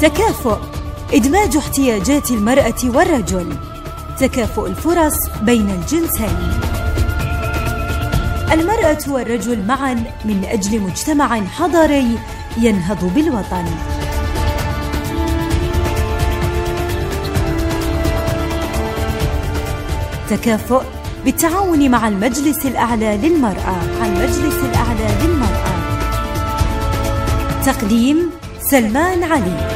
تكافؤ، إدماج احتياجات المرأة والرجل، تكافؤ الفرص بين الجنسين. المرأة والرجل معا من أجل مجتمع حضاري ينهض بالوطن. تكافؤ بالتعاون مع المجلس الأعلى للمرأة. تقديم سلمان علي.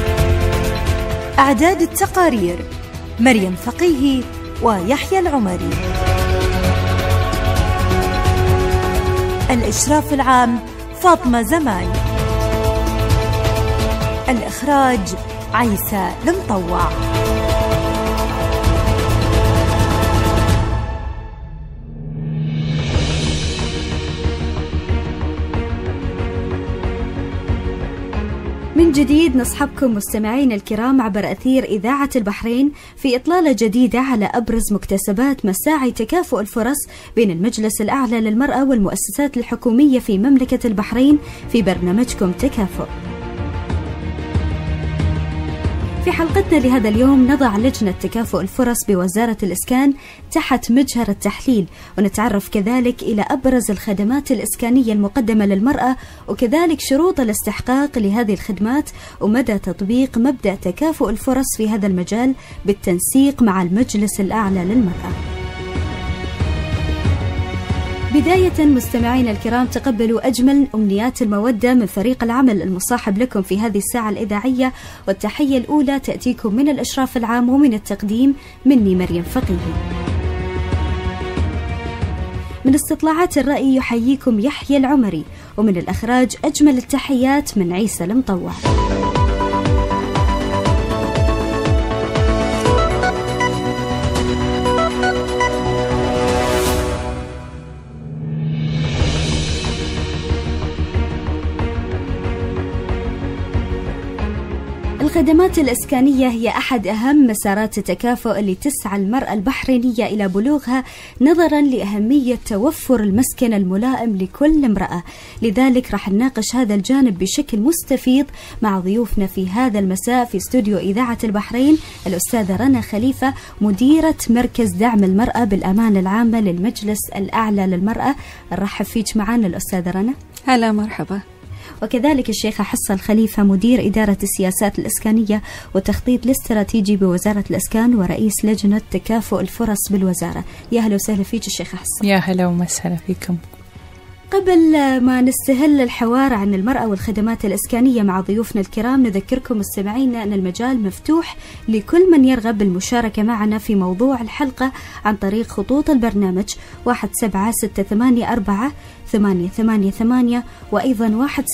إعداد التقارير مريم فقيهي ويحيى العمري. الإشراف العام فاطمة زمان. الإخراج عيسى المطوع. من جديد نصحبكم مستمعين الكرام عبر أثير إذاعة البحرين في إطلالة جديدة على أبرز مكتسبات مساعي تكافؤ الفرص بين المجلس الأعلى للمرأة والمؤسسات الحكومية في مملكة البحرين في برنامجكم تكافؤ. في حلقتنا لهذا اليوم نضع لجنة تكافؤ الفرص بوزارة الإسكان تحت مجهر التحليل، ونتعرف كذلك إلى أبرز الخدمات الإسكانية المقدمة للمرأة وكذلك شروط الاستحقاق لهذه الخدمات ومدى تطبيق مبدأ تكافؤ الفرص في هذا المجال بالتنسيق مع المجلس الأعلى للمرأة. بداية مستمعين الكرام تقبلوا أجمل أمنيات المودة من فريق العمل المصاحب لكم في هذه الساعة الإذاعية، والتحية الأولى تأتيكم من الإشراف العام ومن التقديم مني مريم فقيهي. من استطلاعات الرأي يحييكم يحيى العمري، ومن الإخراج أجمل التحيات من عيسى المطوع. الخدمات الإسكانية هي أحد أهم مسارات التكافؤ اللي تسعى المرأة البحرينية إلى بلوغها نظرا لأهمية توفر المسكن الملائم لكل امرأة. لذلك راح نناقش هذا الجانب بشكل مستفيض مع ضيوفنا في هذا المساء في استوديو إذاعة البحرين الأستاذة رنا خليفة، مديرة مركز دعم المرأة بالأمانة العامة للمجلس الأعلى للمرأة. نرحب فيك معنا الأستاذة رنا. هلا مرحبا. وكذلك الشيخة حصة الخليفة، مدير إدارة السياسات الإسكانية والتخطيط الاستراتيجي بوزارة الإسكان ورئيس لجنة تكافؤ الفرص بالوزارة. يا هلا وسهلا فيك الشيخة حصة. يا هلا ومسهلا فيكم. قبل ما نستهل الحوار عن المرأة والخدمات الإسكانية مع ضيوفنا الكرام، نذكركم مستمعينا أن المجال مفتوح لكل من يرغب بالمشاركة معنا في موضوع الحلقة عن طريق خطوط البرنامج 17684-888 وأيضا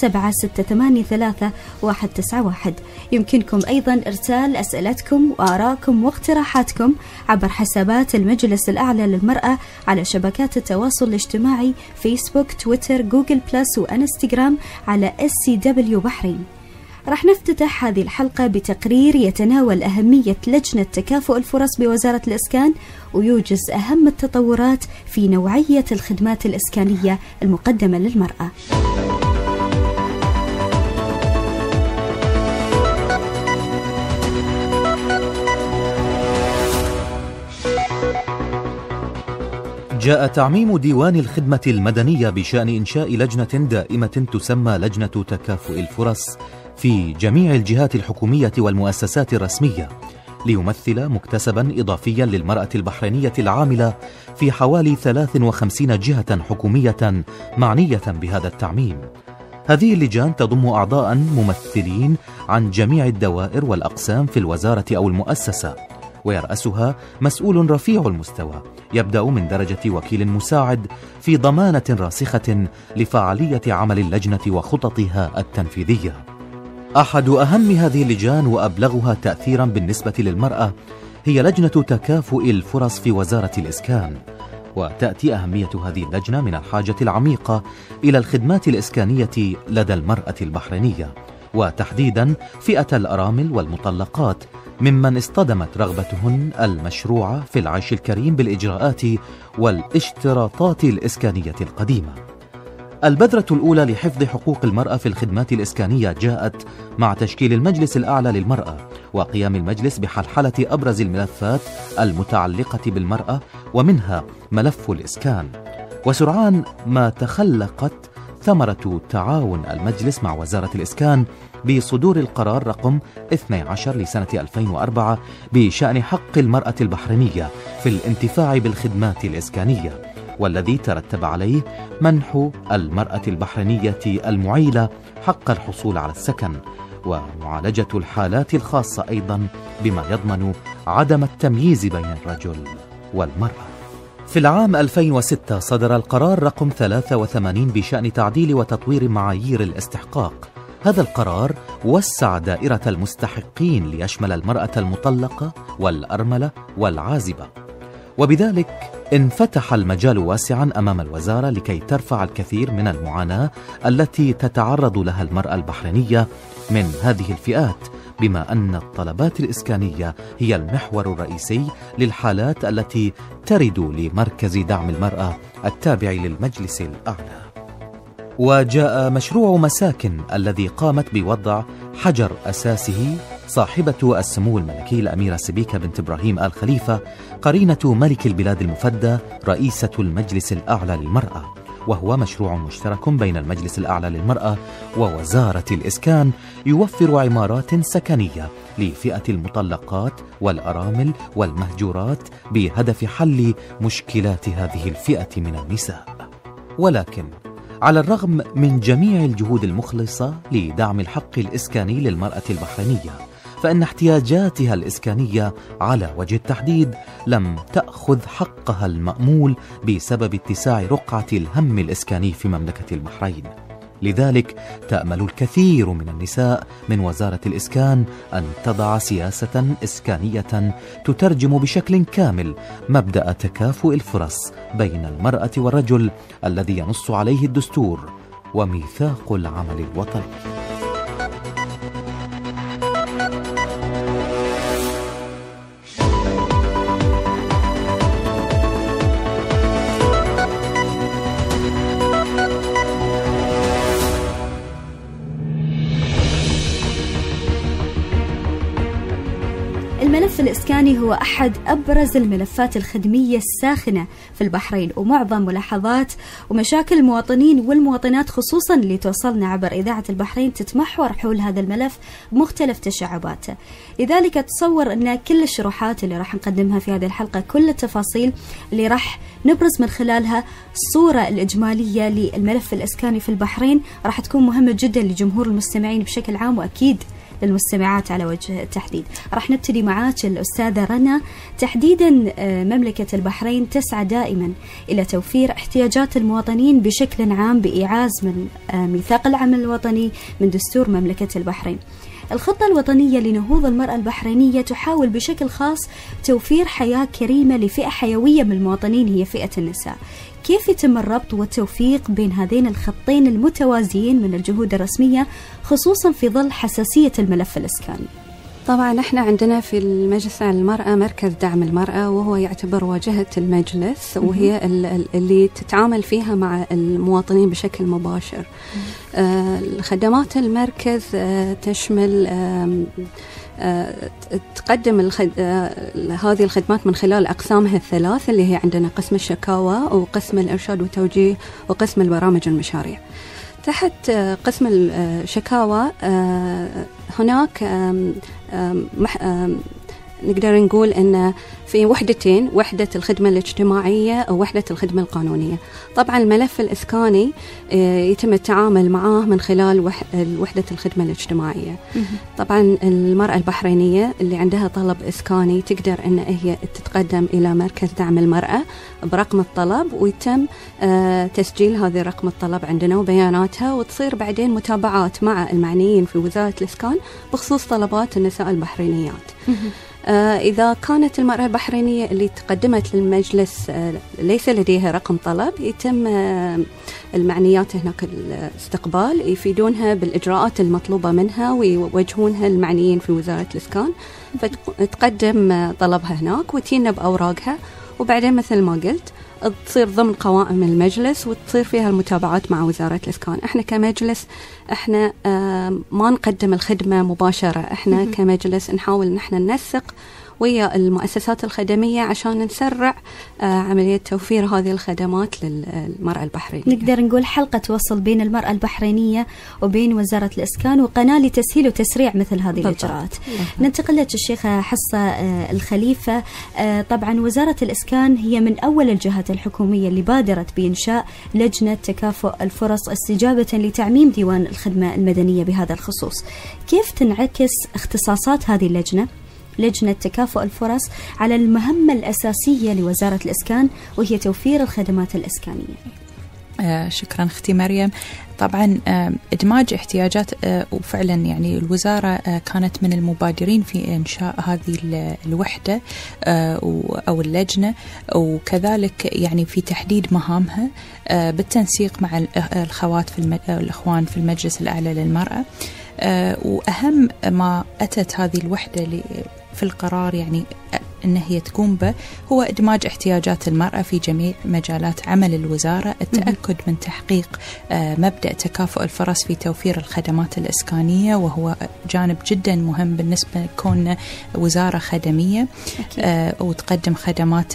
17683-191. يمكنكم أيضا إرسال أسئلتكم وآراءكم واقتراحاتكم عبر حسابات المجلس الأعلى للمرأة على شبكات التواصل الاجتماعي فيسبوك، تويتر، جوجل بلس وإنستغرام على SCW بحرين. راح نفتتح هذه الحلقة بتقرير يتناول أهمية لجنة تكافؤ الفرص بوزارة الإسكان ويوجز أهم التطورات في نوعية الخدمات الإسكانية المقدمة للمرأة. جاء تعميم ديوان الخدمة المدنية بشأن إنشاء لجنة دائمة تسمى لجنة تكافؤ الفرص في جميع الجهات الحكومية والمؤسسات الرسمية، ليمثل مكتسبا إضافيا للمرأة البحرينية العاملة في حوالي 53 جهة حكومية معنية بهذا التعميم. هذه اللجان تضم أعضاء ممثلين عن جميع الدوائر والأقسام في الوزارة أو المؤسسة، ويرأسها مسؤول رفيع المستوى يبدأ من درجة وكيل مساعد في ضمانة راسخة لفعالية عمل اللجنة وخططها التنفيذية. أحد أهم هذه اللجان وأبلغها تأثيرا بالنسبة للمرأة هي لجنة تكافؤ الفرص في وزارة الإسكان، وتأتي أهمية هذه اللجنة من الحاجة العميقة إلى الخدمات الإسكانية لدى المرأة البحرينية، وتحديدا فئة الأرامل والمطلقات، ممن اصطدمت رغبتهن المشروعة في العيش الكريم بالإجراءات والاشتراطات الإسكانية القديمة. البذرة الأولى لحفظ حقوق المرأة في الخدمات الإسكانية جاءت مع تشكيل المجلس الأعلى للمرأة وقيام المجلس بحلحلة أبرز الملفات المتعلقة بالمرأة، ومنها ملف الإسكان. وسرعان ما تخلقت ثمرة تعاون المجلس مع وزارة الإسكان بصدور القرار رقم 12 لسنة 2004 بشأن حق المرأة البحرينية في الانتفاع بالخدمات الإسكانية، والذي ترتب عليه منح المرأة البحرينية المعيلة حق الحصول على السكن، ومعالجة الحالات الخاصة أيضا بما يضمن عدم التمييز بين الرجل والمرأة. في العام 2006 صدر القرار رقم 83 بشأن تعديل وتطوير معايير الاستحقاق. هذا القرار وسع دائرة المستحقين ليشمل المرأة المطلقة والأرملة والعازبة، وبذلك انفتح المجال واسعا أمام الوزارة لكي ترفع الكثير من المعاناة التي تتعرض لها المرأة البحرينية من هذه الفئات، بما أن الطلبات الإسكانية هي المحور الرئيسي للحالات التي ترد لمركز دعم المرأة التابع للمجلس الأعلى. وجاء مشروع مساكن الذي قامت بوضع حجر أساسه صاحبة السمو الملكي الأميرة سبيكة بنت إبراهيم آل خليفة قرينة ملك البلاد المفدى رئيسة المجلس الأعلى للمرأة، وهو مشروع مشترك بين المجلس الأعلى للمرأة ووزارة الإسكان يوفر عمارات سكنية لفئة المطلقات والأرامل والمهجورات بهدف حل مشكلات هذه الفئة من النساء. ولكن على الرغم من جميع الجهود المخلصة لدعم الحق الإسكاني للمرأة البحرينية، فإن احتياجاتها الإسكانية على وجه التحديد لم تأخذ حقها المأمول بسبب اتساع رقعة الهم الإسكاني في مملكة البحرين. لذلك تأمل الكثير من النساء من وزارة الإسكان أن تضع سياسة إسكانية تترجم بشكل كامل مبدأ تكافؤ الفرص بين المرأة والرجل الذي ينص عليه الدستور وميثاق العمل الوطني. الملف الإسكاني هو أحد أبرز الملفات الخدمية الساخنة في البحرين، ومعظم ملاحظات ومشاكل المواطنين والمواطنات خصوصا اللي توصلنا عبر إذاعة البحرين تتمحور حول هذا الملف بمختلف تشعباته. لذلك أتصور أن كل الشروحات اللي راح نقدمها في هذه الحلقة، كل التفاصيل اللي راح نبرز من خلالها الصورة الإجمالية للملف الإسكاني في البحرين راح تكون مهمة جدا لجمهور المستمعين بشكل عام، وأكيد للمستمعات على وجه التحديد. راح نبتدي معاك الأستاذة رنا. تحديدا مملكة البحرين تسعى دائما إلى توفير احتياجات المواطنين بشكل عام بإيعاز من ميثاق العمل الوطني من دستور مملكة البحرين. الخطة الوطنية لنهوض المرأة البحرينية تحاول بشكل خاص توفير حياة كريمة لفئة حيوية من المواطنين هي فئة النساء. كيف يتم الربط والتوفيق بين هذين الخطين المتوازيين من الجهود الرسمية خصوصا في ظل حساسية الملف الإسكاني؟ طبعا احنا عندنا في المجلس على المرأة مركز دعم المرأة، وهو يعتبر واجهة المجلس وهي اللي تتعامل فيها مع المواطنين بشكل مباشر. خدمات المركز تشمل تقدم هذه الخدمات من خلال أقسامها الثلاث اللي هي عندنا قسم الشكاوى وقسم الإرشاد والتوجيه وقسم البرامج والمشاريع. تحت قسم الشكاوى هناك نقدر نقول أن في وحدتين، وحدة الخدمة الاجتماعية ووحدة الخدمة القانونية. طبعا الملف الإسكاني يتم التعامل معه من خلال وحدة الخدمة الاجتماعية. طبعا المرأة البحرينية اللي عندها طلب إسكاني تقدر أن هي تتقدم إلى مركز دعم المرأة برقم الطلب، ويتم تسجيل هذا رقم الطلب عندنا وبياناتها، وتصير بعدين متابعات مع المعنيين في وزارة الإسكان بخصوص طلبات النساء البحرينيات. إذا كانت المرأة البحرينية اللي تقدمت للمجلس ليس لديها رقم طلب، يتم المعنيات هناك الاستقبال يفيدونها بالإجراءات المطلوبة منها ويوجهونها المعنيين في وزارة الإسكان، فتقدم طلبها هناك وتينا بأوراقها، وبعدين مثل ما قلت تصير ضمن قوائم المجلس وتصير فيها المتابعات مع وزارة الإسكان. احنا كمجلس احنا ما نقدم الخدمة مباشرة، احنا كمجلس نحاول ان احنا ننسق ويا المؤسسات الخدمية عشان نسرع عملية توفير هذه الخدمات للمرأة البحرينية. نقدر نقول حلقة توصل بين المرأة البحرينية وبين وزارة الإسكان، وقناة لتسهيل وتسريع مثل هذه الإجراءات. ننتقل لك الشيخة حصة الخليفة. طبعا وزارة الإسكان هي من أول الجهات الحكومية اللي بادرت بإنشاء لجنة تكافؤ الفرص استجابة لتعميم ديوان الخدمة المدنية بهذا الخصوص. كيف تنعكس اختصاصات هذه اللجنة، لجنة تكافؤ الفرص، على المهمة الأساسية لوزارة الإسكان وهي توفير الخدمات الإسكانية؟ شكرا أختي مريم. طبعا إدماج احتياجات، وفعلا يعني الوزارة كانت من المبادرين في إنشاء هذه الوحدة أو اللجنة، وكذلك يعني في تحديد مهامها بالتنسيق مع الأخوات الإخوان في المجلس الأعلى للمرأة. وأهم ما أتت هذه الوحدة في القرار يعني أن هي تقوم به هو إدماج احتياجات المرأة في جميع مجالات عمل الوزارة، التأكد من تحقيق مبدأ تكافؤ الفرص في توفير الخدمات الإسكانية، وهو جانب جدا مهم بالنسبة لكون وزارة خدمية وتقدم خدمات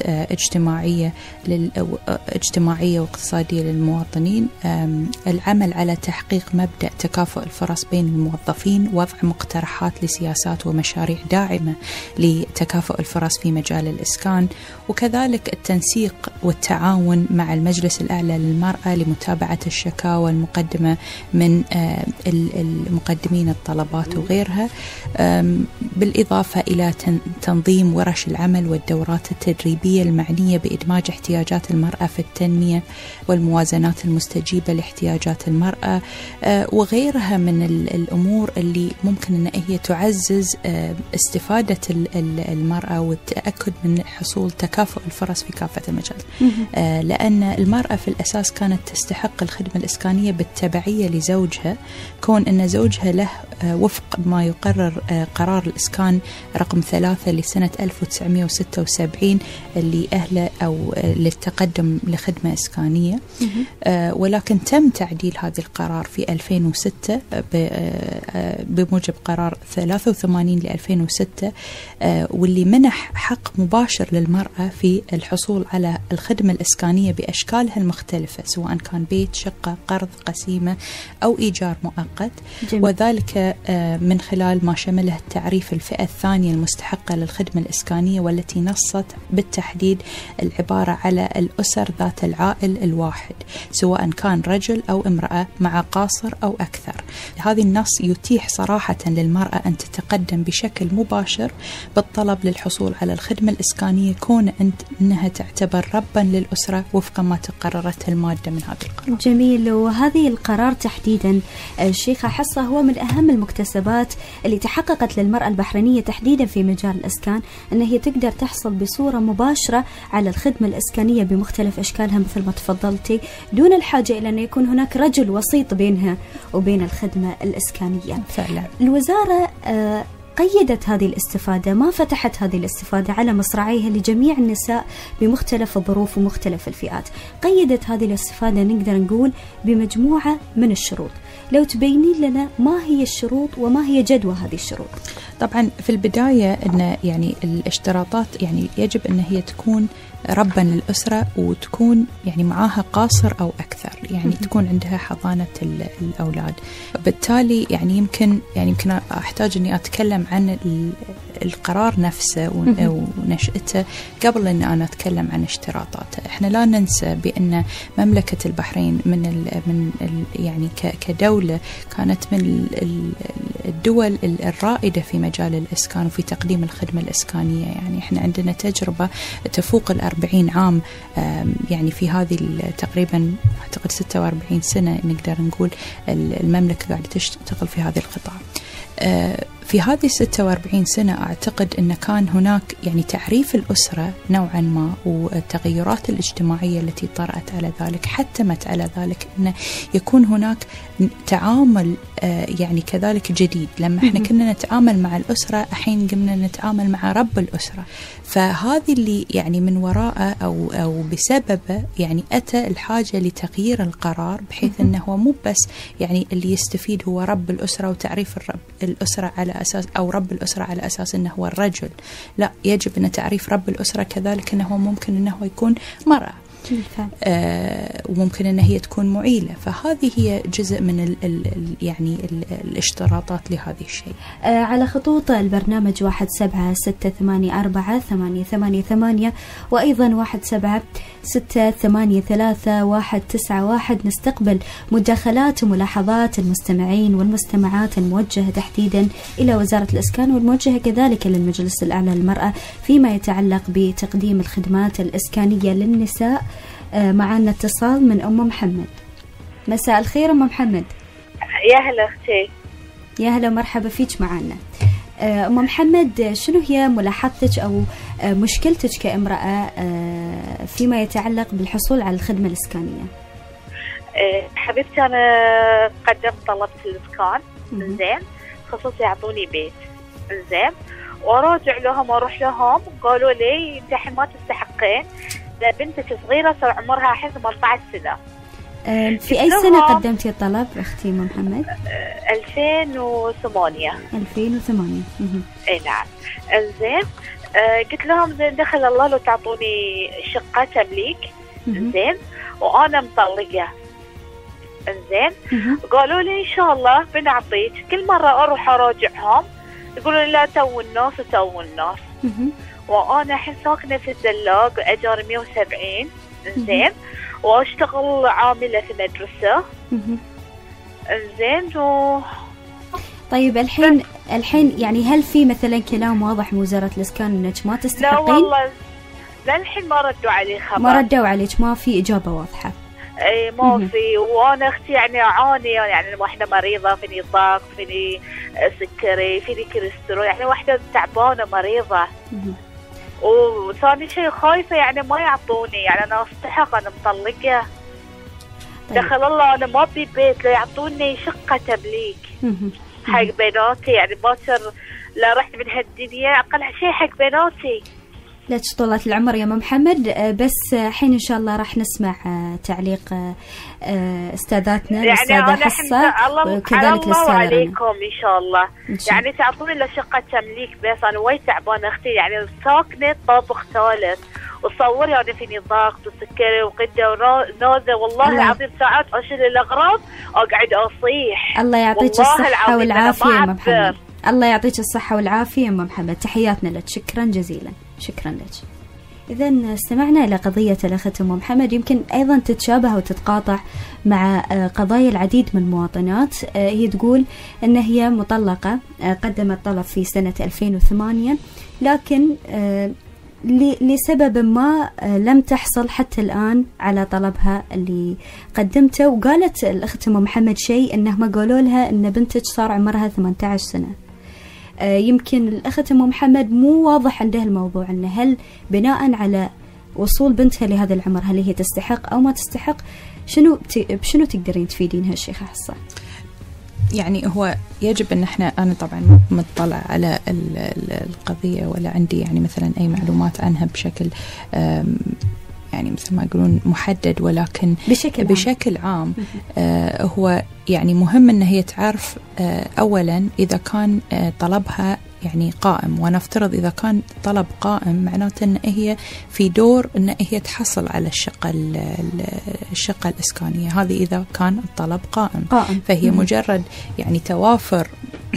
اجتماعية واقتصادية للمواطنين. العمل على تحقيق مبدأ تكافؤ الفرص بين الموظفين، وضع مقترحات لسياسات ومشاريع داعمة لتكافؤ الفرص في مجال الإسكان، وكذلك التنسيق والتعاون مع المجلس الأعلى للمرأة لمتابعة الشكاوى المقدمة من المقدمين الطلبات وغيرها، بالإضافة إلى تنظيم ورش العمل والدورات التدريبية المعنية بإدماج احتياجات المرأة في التنمية والموازنات المستجيبة لاحتياجات المرأة، وغيرها من الأمور اللي ممكن أن هي تعزز استفادة المرأة والتأكد من حصول تكافؤ الفرص في كافة المجالات. لأن المرأة في الأساس كانت تستحق الخدمة الإسكانية بالتبعية لزوجها، كون أن زوجها له وفق ما يقرر قرار الإسكان رقم 3 لسنة 1976 اللي أهله أو للتقدم لخدمة إسكانية. ولكن تم تعديل هذا القرار في 2006 بموجب قرار 83 ل 2006 واللي منح حق مباشر للمرأة في الحصول على الخدمة الإسكانية بأشكالها المختلفة، سواء كان بيت، شقة، قرض، قسيمة أو إيجار مؤقت. وذلك من خلال ما شمله التعريف الفئة الثانية المستحقة للخدمة الإسكانية، والتي نصت بالتحديد العبارة على الأسر ذات العائل الواحد، سواء كان رجل أو امرأة مع قاصر أو أكثر. هذا النص يتيح صراحة للمرأة أن تتقدم بشكل مباشر بالطلب للحصول على الخدمة الإسكانية، كون أنها تعتبر ربا للأسرة وفق ما تقررته المادة من هذا القرار. جميل. وهذه القرار تحديدا الشيخة حصة هو من أهم المكتسبات اللي تحققت للمرأة البحرينية تحديدا في مجال الإسكان، أن هي تقدر تحصل بصورة مباشرة على الخدمة الإسكانية بمختلف أشكالها مثل ما تفضلتي، دون الحاجة إلى أن يكون هناك رجل وسيط بينها وبين الخدمة الإسكانية. فعلا الوزارة قيدت هذه الاستفادة، ما فتحت هذه الاستفادة على مصراعيها لجميع النساء بمختلف الظروف ومختلف الفئات. قيدت هذه الاستفادة نقدر نقول بمجموعة من الشروط. لو تبينين لنا ما هي الشروط وما هي جدوى هذه الشروط؟ طبعا في البداية أن يعني الاشتراطات يعني يجب أن هي تكون ربا للأسرة، وتكون يعني معاها قاصر أو أكثر، يعني تكون عندها حضانة الأولاد. بالتالي يعني يمكن أحتاج أني أتكلم عن القرار نفسه ونشأته قبل أن أنا أتكلم عن اشتراطاته. إحنا لا ننسى بأن مملكة البحرين من يعني كدولة كانت من الدول الرائدة في مجال الإسكان وفي تقديم الخدمة الإسكانية. يعني إحنا عندنا تجربة تفوق 40 عام، يعني في هذه تقريبا أعتقد 46 سنة نقدر نقول المملكة قاعدة تشتغل في هذا القطاع. في هذه 46 سنة أعتقد أن كان هناك يعني تعريف الأسرة نوعا ما، والتغيرات الاجتماعية التي طرأت على ذلك حتمت على ذلك أن يكون هناك تعامل يعني كذلك جديد. لما احنا كنا نتعامل مع الأسرة، الحين قمنا نتعامل مع رب الأسرة. فهذه اللي يعني من وراءه أو بسببه يعني أتى الحاجة لتغيير القرار، بحيث أنه هو مو بس يعني اللي يستفيد هو رب الأسرة وتعريف الأسرة على أساس، أو رب الأسرة على أساس أنه هو الرجل. لا، يجب أن تعريف رب الأسرة كذلك أنه ممكن أنه يكون مرأة، وممكن أن هي تكون معيلة. فهذه هي جزء من يعني الاشتراطات لهذا الشيء. على خطوط البرنامج 17684888 وأيضا 1768339191 نستقبل مداخلات وملاحظات المستمعين والمستمعات الموجهة تحديدا إلى وزارة الإسكان، والموجهة كذلك للمجلس الأعلى للمرأة فيما يتعلق بتقديم الخدمات الإسكانية للنساء. معنا اتصال من أم محمد. مساء الخير أم محمد. يا هلا أختي. يا هلا ومرحبا فيك معنا. أم محمد، شنو هي ملاحظتك أو مشكلتك كامرأة فيما يتعلق بالحصول على الخدمة الإسكانية؟ حبيبتي، أنا قدمت طلب الإسكان، زين، خصوصي يعطوني بيت، زين، وأراجع لهم وأروح لهم، قالوا لي أنت الحين ما تستحقين، ده بنتك صغيرة صار عمرها الحين 18 سنة. في أي سنة قدمتي الطلب أختي أم محمد؟ 2008. 2008. اي نعم. زين، قلت لهم زين دخل الله لو تعطوني شقة تمليك، زين، وأنا مطلقة، زين. قالوا لي إن شاء الله بنعطيك. كل مرة أروح أراجعهم يقولون لا تو الناس وتو الناس. وأنا الحين ساكنة في الزلاق، أجار 170، زين، وأشتغل عاملة في مدرسة، زين. طيب الحين يعني هل في مثلا كلام واضح من وزارة الإسكان إنك ما تستحقين؟ لا والله للحين ما ردوا علي خبر. ما ردوا عليك؟ ما في إجابة واضحة؟ اي ما في. وانا اختي يعني اعاني، يعني واحده مريضه، فيني ضغط، فيني سكري، فيني كوليسترول، يعني واحده تعبانه مريضه. وثاني شيء خايفه يعني ما يعطوني، يعني انا استحق، انا مطلقه. طيب. دخل الله انا ما ابي بيت، لا يعطوني شقه تمليك حق بناتي، يعني باكر لا رحت من هالدنيا، اقل شيء حق بناتي. لا طولة العمر يا أم محمد. بس حين إن شاء الله راح نسمع تعليق استاذاتنا، يعني الأستاذة حصة وكذلك الأستاذة عليكم إن شاء الله. يعني تعطوني لشقة تمليك بس، أنا وايد تعبانة أختي، يعني ساكنة طابق ثالث، وصوري أنا فيني ضغط وسكري وقدة ونوزة، والله العظيم ساعات أشيل الأغراض أقعد أصيح. الله يعطيك الصحة والعافية يا أم محمد. الله يعطيك الصحة والعافية يا أم محمد. تحياتنا لك، شكرا جزيلا. شكرا لك. إذن استمعنا إلى قضية الأخت أم محمد، يمكن أيضا تتشابه وتتقاطع مع قضايا العديد من المواطنات. هي تقول أن هي مطلقة، قدمت طلب في سنة 2008، لكن لسبب ما لم تحصل حتى الآن على طلبها اللي قدمته. وقالت الأخت أم محمد شيء، أنهم قالوا لها أن بنتك صار عمرها 18 سنة. يمكن الأخت أم محمد مو واضح عندها الموضوع، أنه هل بناء على وصول بنتها لهذا العمر هل هي تستحق أو ما تستحق؟ بشنو تقدرين تفيدينها الشيخة حصة؟ يعني هو يجب أن أنا طبعا مطلع على القضية، ولا عندي يعني مثلا أي معلومات عنها بشكل يعني مثل ما يقولون محدد، ولكن بشكل عام هو يعني مهم أن هي تعرف أولا إذا كان طلبها يعني قائم، ونفترض إذا كان طلب قائم معناته أن هي في دور أن هي تحصل على الشقة الإسكانية. هذه إذا كان الطلب قائم. فهي مجرد يعني توافر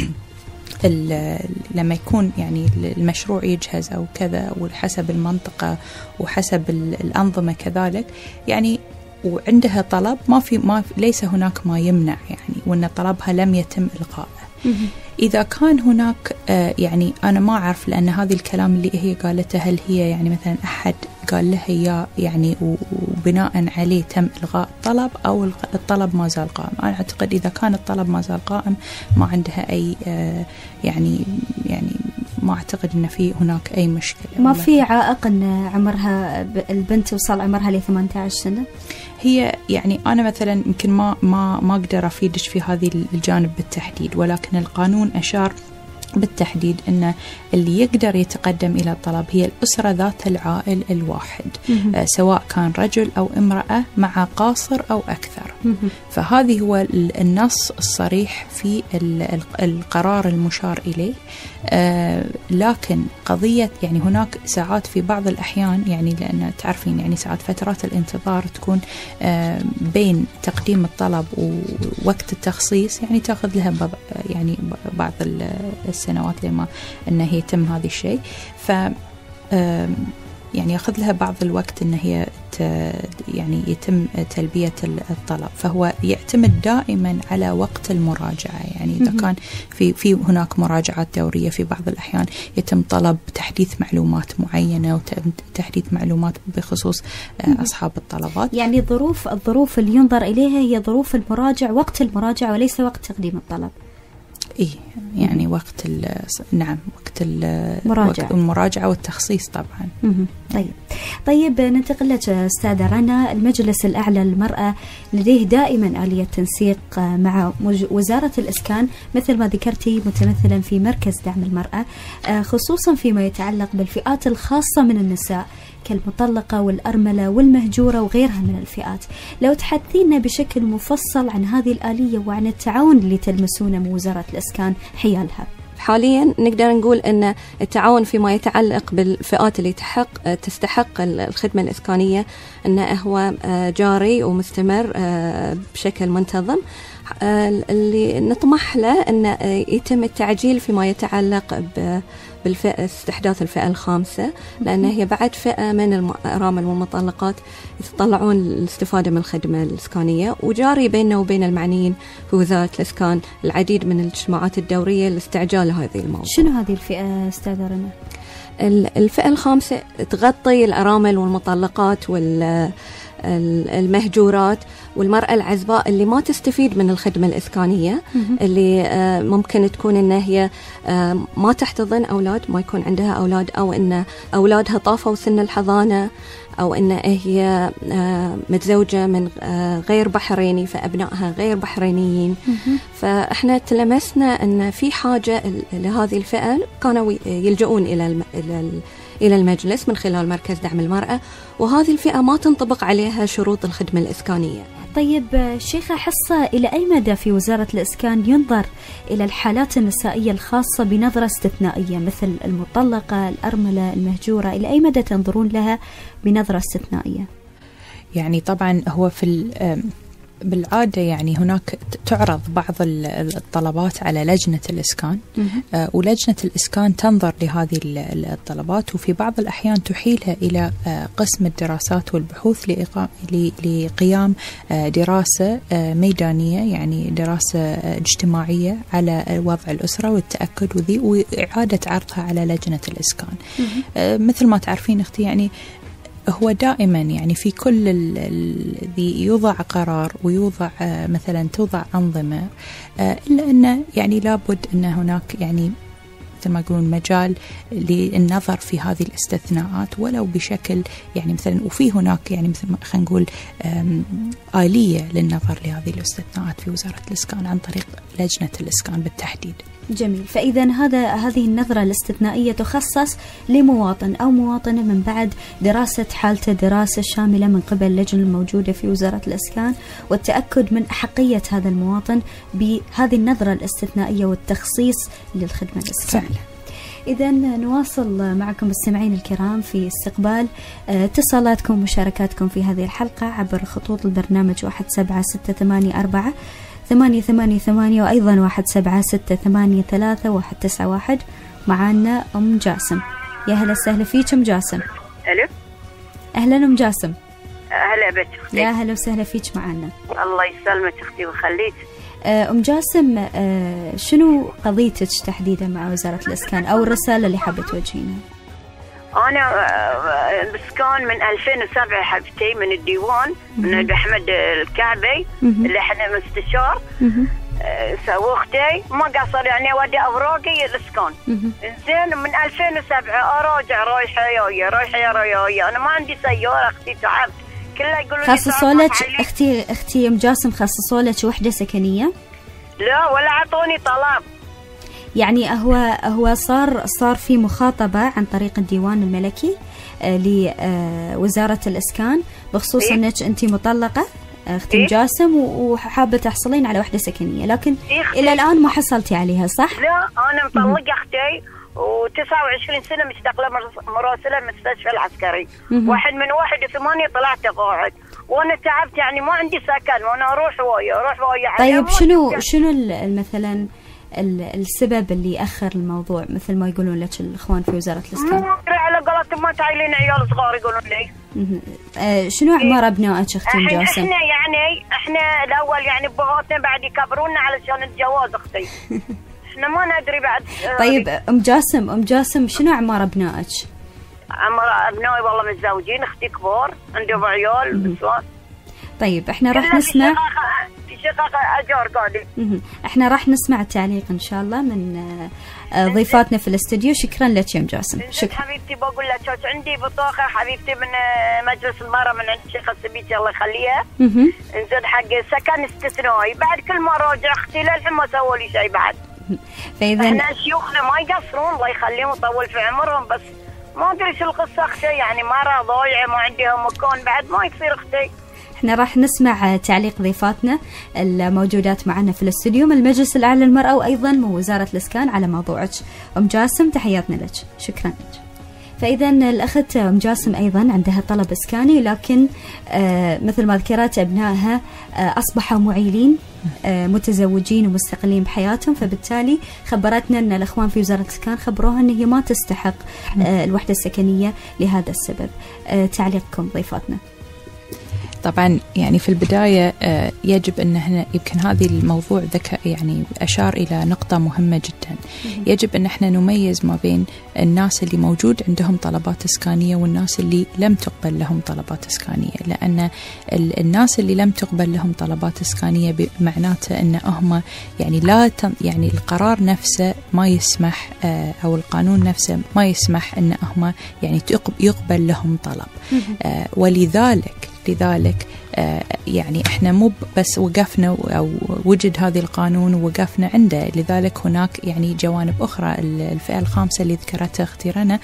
لما يكون يعني المشروع يجهز أو كذا، وحسب المنطقة وحسب الأنظمة كذلك، يعني وعندها طلب ليس هناك ما يمنع يعني، وأن طلبها لم يتم إلقائه. إذا كان هناك يعني أنا ما أعرف، لأن هذه الكلام اللي هي قالته هل هي يعني مثلا أحد قال لها إياه يعني وبناء عليه تم إلغاء الطلب أو الطلب ما زال قائم. أنا أعتقد إذا كان الطلب ما زال قائم ما عندها أي يعني ما أعتقد أن في هناك أي مشكلة. ما في عائق أن عمرها البنت وصل عمرها ل 18 سنة؟ هي يعني أنا مثلا يمكن ما أقدر أفيدك في هذه الجانب بالتحديد، ولكن القانون أشار بالتحديد أن اللي يقدر يتقدم إلى الطلب هي الأسرة ذات العائل الواحد، سواء كان رجل أو امرأة مع قاصر أو أكثر. فهذه هو النص الصريح في القرار المشار إليه. لكن قضية يعني هناك ساعات في بعض الأحيان، يعني لأن تعرفين يعني ساعات فترات الانتظار تكون بين تقديم الطلب ووقت التخصيص، يعني تأخذ لها يعني بعض السنوات لما أنه يتم هذا الشيء. ف يعني يأخذ لها بعض الوقت أن هي يعني يتم تلبية الطلب. فهو يعتمد دائما على وقت المراجعة. يعني إذا كان في هناك مراجعات دورية، في بعض الأحيان يتم طلب تحديث معلومات معينة وتحديث معلومات بخصوص أصحاب الطلبات. يعني الظروف اللي ينظر إليها هي ظروف المراجع، وقت المراجعة وليس وقت تقديم الطلب. إيه يعني وقت المراجعة والتخصيص طبعا. طيب ننتقل لك أستاذة رنا. المجلس الأعلى للمرأة لديه دائما آلية تنسيق مع وزارة الإسكان مثل ما ذكرتي، متمثلا في مركز دعم المرأة، خصوصا فيما يتعلق بالفئات الخاصة من النساء كالمطلقة والأرملة والمهجورة وغيرها من الفئات. لو تحدثينا بشكل مفصل عن هذه الآلية وعن التعاون اللي تلمسونه من وزارة الإسكان حيالها. حاليا نقدر نقول أن التعاون فيما يتعلق بالفئات اللي تستحق الخدمة الإسكانية أنه هو جاري ومستمر بشكل منتظم. اللي نطمح له أن يتم التعجيل فيما يتعلق بالفئة استحداث الفئة الخامسة، لأن هي بعد فئة من الأرامل والمطلقات يتطلعون للاستفادة من الخدمة الإسكانية. وجاري بيننا وبين المعنيين في وزارة الإسكان العديد من الاجتماعات الدورية لاستعجال هذه الموضوع. شنو هذه الفئة أستاذة رنا؟ الفئة الخامسة تغطي الأرامل والمطلقات والمهجورات والمرأة العزباء اللي ما تستفيد من الخدمة الإسكانية، اللي ممكن تكون إن هي ما تحتضن أولاد، ما يكون عندها أولاد، أو إن أولادها طافوا سن الحضانة، أو إن هي متزوجة من غير بحريني فأبنائها غير بحرينيين. فإحنا تلمسنا أن في حاجة لهذه الفئة، كانوا يلجؤون إلى المجلس من خلال مركز دعم المرأة، وهذه الفئة ما تنطبق عليها شروط الخدمة الإسكانية. طيب شيخة حصة، إلى أي مدى في وزارة الإسكان ينظر إلى الحالات النسائية الخاصة بنظرة استثنائية مثل المطلقة، الأرملة، المهجورة؟ إلى أي مدى تنظرون لها بنظرة استثنائية؟ يعني طبعا هو بالعادة يعني هناك تعرض بعض الطلبات على لجنة الإسكان، ولجنة الإسكان تنظر لهذه الطلبات، وفي بعض الأحيان تحيلها إلى قسم الدراسات والبحوث لقيام دراسة ميدانية، يعني دراسة اجتماعية على وضع الأسرة والتأكد وإعادة عرضها على لجنة الإسكان. مثل ما تعرفين أختي، يعني هو دائما يعني في كل ذي يوضع قرار ويوضع مثلا توضع أنظمة، إلا أن يعني لابد أن هناك يعني مثل ما يقولون مجال للنظر في هذه الاستثناءات ولو بشكل يعني مثلا، وفي هناك يعني مثل ما خلينا نقول آلية للنظر لهذه الاستثناءات في وزارة الإسكان عن طريق لجنة الإسكان بالتحديد. جميل. فإذا هذه النظرة الاستثنائية تخصص لمواطن أو مواطنة من بعد دراسة حالته دراسة شاملة من قبل اللجنة الموجودة في وزارة الإسكان، والتأكد من أحقية هذا المواطن بهذه النظرة الاستثنائية والتخصيص للخدمة الإسكانية. إذا نواصل معكم مستمعين الكرام في استقبال اتصالاتكم ومشاركاتكم في هذه الحلقة عبر خطوط البرنامج 17684 888 وأيضا 176833191. معانا أم جاسم. يا هلا وسهلا فيك أم جاسم. ألو. أهلا أم جاسم. هلا بك أختي. يا هلا وسهلا فيك معانا. الله يسلمك أختي ويخليك. أم جاسم، شنو قضيتك تحديدا مع وزارة الإسكان أو الرسالة اللي حابة توجهينها؟ أنا بسكان من 2007 حبتي من الديوان من أحمد الكعبي اللي احنا مستشار. سوختي ما قصر يعني ودي أوراقي الإسكان. زين من 2007 أراجع رايحة جاية أنا ما عندي سيارة أختي تعبت كلها يقولوا لي خصصوا لك أختي أم جاسم خصصوا لك وحدة سكنية؟ لا ولا عطوني طلب. يعني هو صار في مخاطبة عن طريق الديوان الملكي لوزارة الإسكان بخصوص أنك أنت مطلقة أختي جاسم وحابة تحصلين على وحدة سكنية، لكن إلى الآن ما حصلتي عليها صح؟ لا أنا مطلقة أختي و29 سنة مشتغلة مراسلة مستشفى العسكري. 1/81 طلعت قاعد وأنا تعبت يعني ما عندي سكن وأنا أروح ويا. طيب شنو مثلا السبب اللي يأخر الموضوع مثل ما يقولون لك الإخوان في وزارة الإسكان؟ ما أدري على قولتهم ما تعيلين عيال صغار يقولون لي. شنو أعمار أبنائك أختي ام جاسم؟ احنا الأول يعني بهاتنا بعد يكبرونا علشان الجواز أختي. احنا ما ندري بعد. طيب ام جاسم شنو أعمار أبنائك؟ أعمار أبنائي والله متزوجين، أختي كبار عندهم عيال بسوان. طيب احنا راح نسمع شقق أجار قاعدين. احنا راح نسمع التعليق ان شاء الله من ضيفاتنا في الاستوديو. شكرا لك يا ام جاسم. شكرا حبيبتي. بقول لك عندي بطاقه حبيبتي من مجلس المرأة من عند الشيخ السبيتي الله يخليها. انزين حق سكن استثنائي بعد كل ما راجع اختي للحين ما سووا لي شيء بعد. فاذا احنا شيوخنا ما يقصرون الله يخليهم ويطول في عمرهم، بس ما ادري شو القصه اختي يعني مرة ضايعه ما عندهم مكان بعد ما يصير اختي. احنا راح نسمع تعليق ضيفاتنا الموجودات معنا في الاستوديو من المجلس الأعلى للمرأة وأيضا من وزارة الإسكان على موضوعك. أم جاسم تحياتنا لك. شكرا لك. فإذا الأخت أم جاسم أيضا عندها طلب إسكاني، لكن مثل ما ذكرت أبنائها أصبحوا معيلين متزوجين ومستقلين بحياتهم، فبالتالي خبرتنا أن الأخوان في وزارة الإسكان خبروها أن هي ما تستحق الوحدة السكنية لهذا السبب. تعليقكم ضيفاتنا. طبعا يعني في البداية يجب أن احنا يمكن هذه الموضوع يعني أشار إلى نقطة مهمة جدا. يجب أن احنا نميز ما بين الناس اللي موجود عندهم طلبات إسكانية والناس اللي لم تقبل لهم طلبات إسكانية، لأن الناس اللي لم تقبل لهم طلبات إسكانية معناته أن هم يعني يعني القرار نفسه ما يسمح أو القانون نفسه ما يسمح أن هم يعني يقبل لهم طلب. ولذلك يعني احنا مو بس وقفنا او وجد هذا القانون ووقفنا عنده، لذلك هناك يعني جوانب اخرى الفئة الخامسة اللي ذكرتها اختي رنا،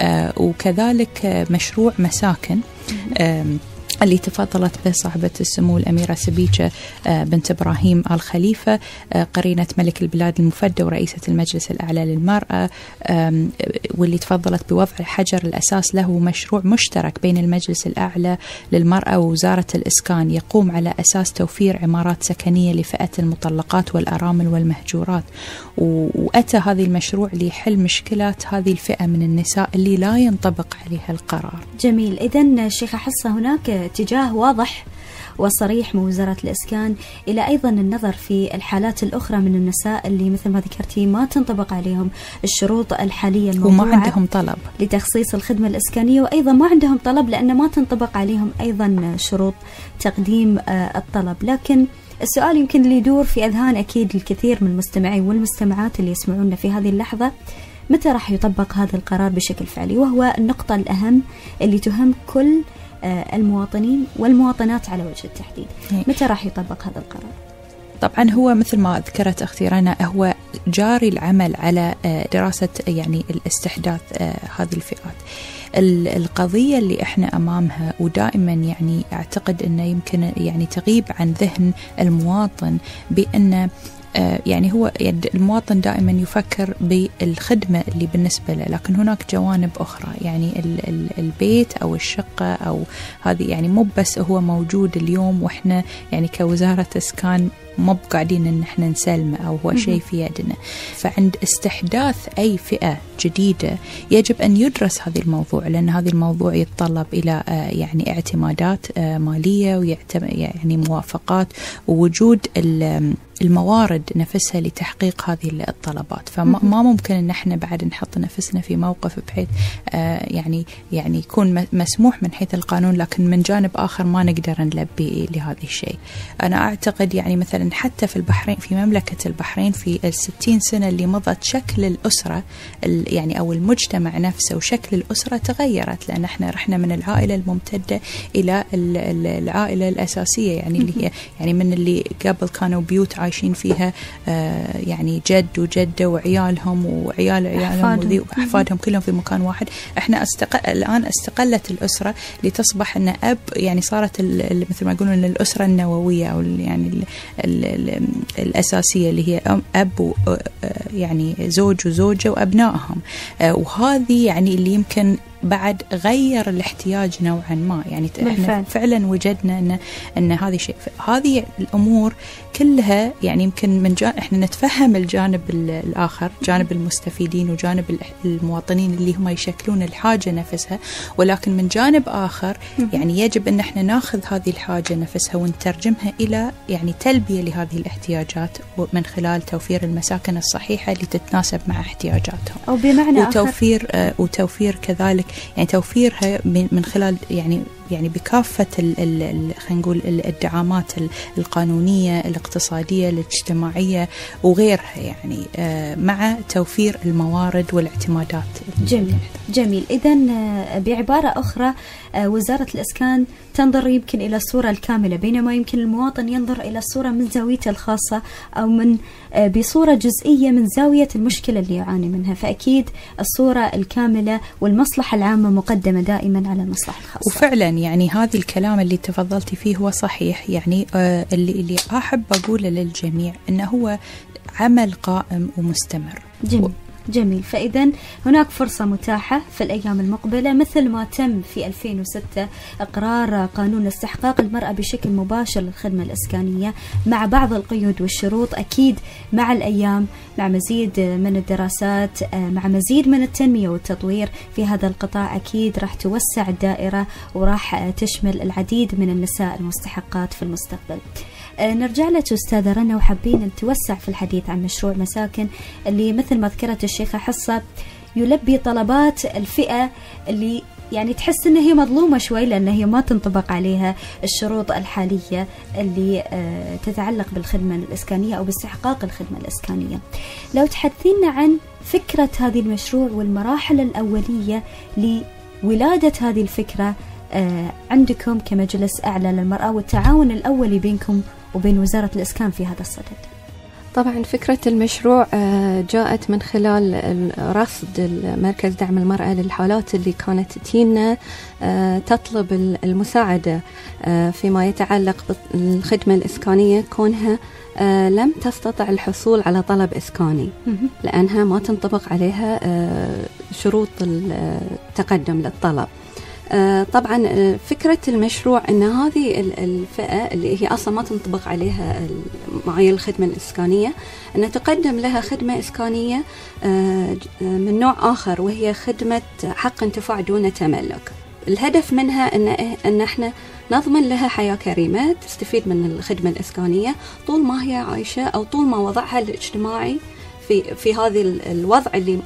وكذلك مشروع مساكن اللي تفضلت به صاحبة السمو الأميرة سبيتة بنت إبراهيم آل خليفة قرينة ملك البلاد المفدى ورئيسة المجلس الأعلى للمرأة، واللي تفضلت بوضع حجر الأساس له مشروع مشترك بين المجلس الأعلى للمرأة ووزارة الإسكان يقوم على أساس توفير عمارات سكنية لفئة المطلقات والأرامل والمهجورات. وأتى هذا المشروع لحل مشكلات هذه الفئة من النساء اللي لا ينطبق عليها القرار. جميل. إذن شيخة حصة هناك اتجاه واضح وصريح من وزارة الإسكان إلى أيضا النظر في الحالات الأخرى من النساء اللي مثل ما ذكرتي ما تنطبق عليهم الشروط الحالية الموضوعة وما عندهم طلب لتخصيص الخدمة الإسكانية، وأيضا ما عندهم طلب لأن ما تنطبق عليهم أيضا شروط تقديم الطلب. لكن السؤال يمكن اللي يدور في أذهان أكيد الكثير من المستمعين والمستمعات اللي يسمعونا في هذه اللحظة، متى راح يطبق هذا القرار بشكل فعلي؟ وهو النقطة الأهم اللي تهم كل المواطنين والمواطنات على وجه التحديد. متى راح يطبق هذا القرار؟ طبعا هو مثل ما ذكرت أختي رنا هو جاري العمل على دراسة يعني الاستحداث هذه الفئات. القضية اللي احنا أمامها ودائما يعني أعتقد أنه يمكن يعني تغيب عن ذهن المواطن بأن يعني هو المواطن دائما يفكر بالخدمة اللي بالنسبة له، لكن هناك جوانب أخرى يعني البيت أو الشقة أو هذه يعني مو بس هو موجود اليوم وإحنا يعني كوزارة إسكان مو قاعدين إن إحنا نسلمه أو هو شيء في يدنا. فعند استحداث أي فئة جديدة يجب أن يدرس هذا الموضوع، لأن هذا الموضوع يتطلب إلى يعني اعتمادات مالية يعني موافقات ووجود الموارد نفسها لتحقيق هذه الطلبات. فما ممكن ان احنا بعد نحط نفسنا في موقف بحيث يعني يكون مسموح من حيث القانون، لكن من جانب اخر ما نقدر نلبي لهذا الشيء. انا اعتقد يعني مثلا حتى في البحرين، في مملكة البحرين في 60 سنة اللي مضت، شكل الأسرة يعني او المجتمع نفسه وشكل الأسرة تغيرت، لان احنا رحنا من العائلة الممتدة الى العائلة الأساسية، يعني اللي هي يعني من اللي قبل كانوا بيوت عايشين فيها يعني جد وجدة وعيالهم وعيال عيالهم وأحفادهم كلهم في مكان واحد. احنا الآن استقلت الأسرة لتصبح أن أب، يعني صارت مثل ما يقولون الأسرة النووية أو يعني الأساسية اللي هي أب يعني زوج وزوجة وأبنائهم. وهذه يعني اللي يمكن بعد غير الاحتياج نوعا ما، يعني احنا فعلا وجدنا ان هذه شيء، هذه الامور كلها يعني يمكن احنا نتفهم الجانب الاخر، جانب المستفيدين وجانب المواطنين اللي هم يشكلون الحاجه نفسها، ولكن من جانب اخر يعني يجب ان احنا ناخذ هذه الحاجه نفسها ونترجمها الى يعني تلبيه لهذه الاحتياجات من خلال توفير المساكن الصحيحه اللي تتناسب مع احتياجاتهم، او بمعنى وتوفير كذلك يعني توفيرها من خلال يعني بكافة خلينا نقول الدعامات القانونية الاقتصادية الاجتماعية وغيرها، يعني مع توفير الموارد والاعتمادات. جميل. إذن بعبارة أخرى وزارة الإسكان تنظر يمكن إلى الصورة الكاملة، بينما يمكن المواطن ينظر إلى الصورة من زاويته الخاصة أو من بصورة جزئية من زاوية المشكلة اللي يعاني منها. فأكيد الصورة الكاملة والمصلحة العامة مقدمة دائما على المصلحة الخاصة. وفعلا يعني هذا الكلام اللي تفضلتي فيه هو صحيح، يعني اللي أحب أقوله للجميع إنه هو عمل قائم ومستمر. جميل. فإذا هناك فرصة متاحة في الأيام المقبلة، مثل ما تم في 2006 إقرار قانون استحقاق المرأة بشكل مباشر للخدمة الإسكانية مع بعض القيود والشروط. أكيد مع الأيام، مع مزيد من الدراسات، مع مزيد من التنمية والتطوير في هذا القطاع، أكيد راح توسع الدائرة وراح تشمل العديد من النساء المستحقات في المستقبل. نرجع لك أستاذة رنا، وحابين نتوسع في الحديث عن مشروع مساكن اللي مثل ما ذكرت الشيخة حصة يلبي طلبات الفئة اللي يعني تحس أنها هي مظلومة شوي، لأن هي ما تنطبق عليها الشروط الحالية اللي تتعلق بالخدمة الإسكانية أو باستحقاق الخدمة الإسكانية. لو تحدثينا عن فكرة هذه المشروع والمراحل الأولية لولادة هذه الفكرة عندكم كمجلس أعلى للمرأة، والتعاون الأولي بينكم وبين وزارة الإسكان في هذا الصدد. طبعا فكرة المشروع جاءت من خلال رصد مركز دعم المرأة للحالات اللي كانت تجينا تطلب المساعدة فيما يتعلق بالخدمة الإسكانية، كونها لم تستطع الحصول على طلب إسكاني لأنها ما تنطبق عليها شروط التقدم للطلب. طبعا فكرة المشروع أن هذه الفئة اللي هي أصلا ما تنطبق عليها معايير الخدمة الإسكانية أن تقدم لها خدمة إسكانية من نوع آخر، وهي خدمة حق انتفاع دون تملك. الهدف منها أن احنا نضمن لها حياة كريمة تستفيد من الخدمة الإسكانية طول ما هي عايشة، أو طول ما وضعها الاجتماعي في هذا الوضع اللي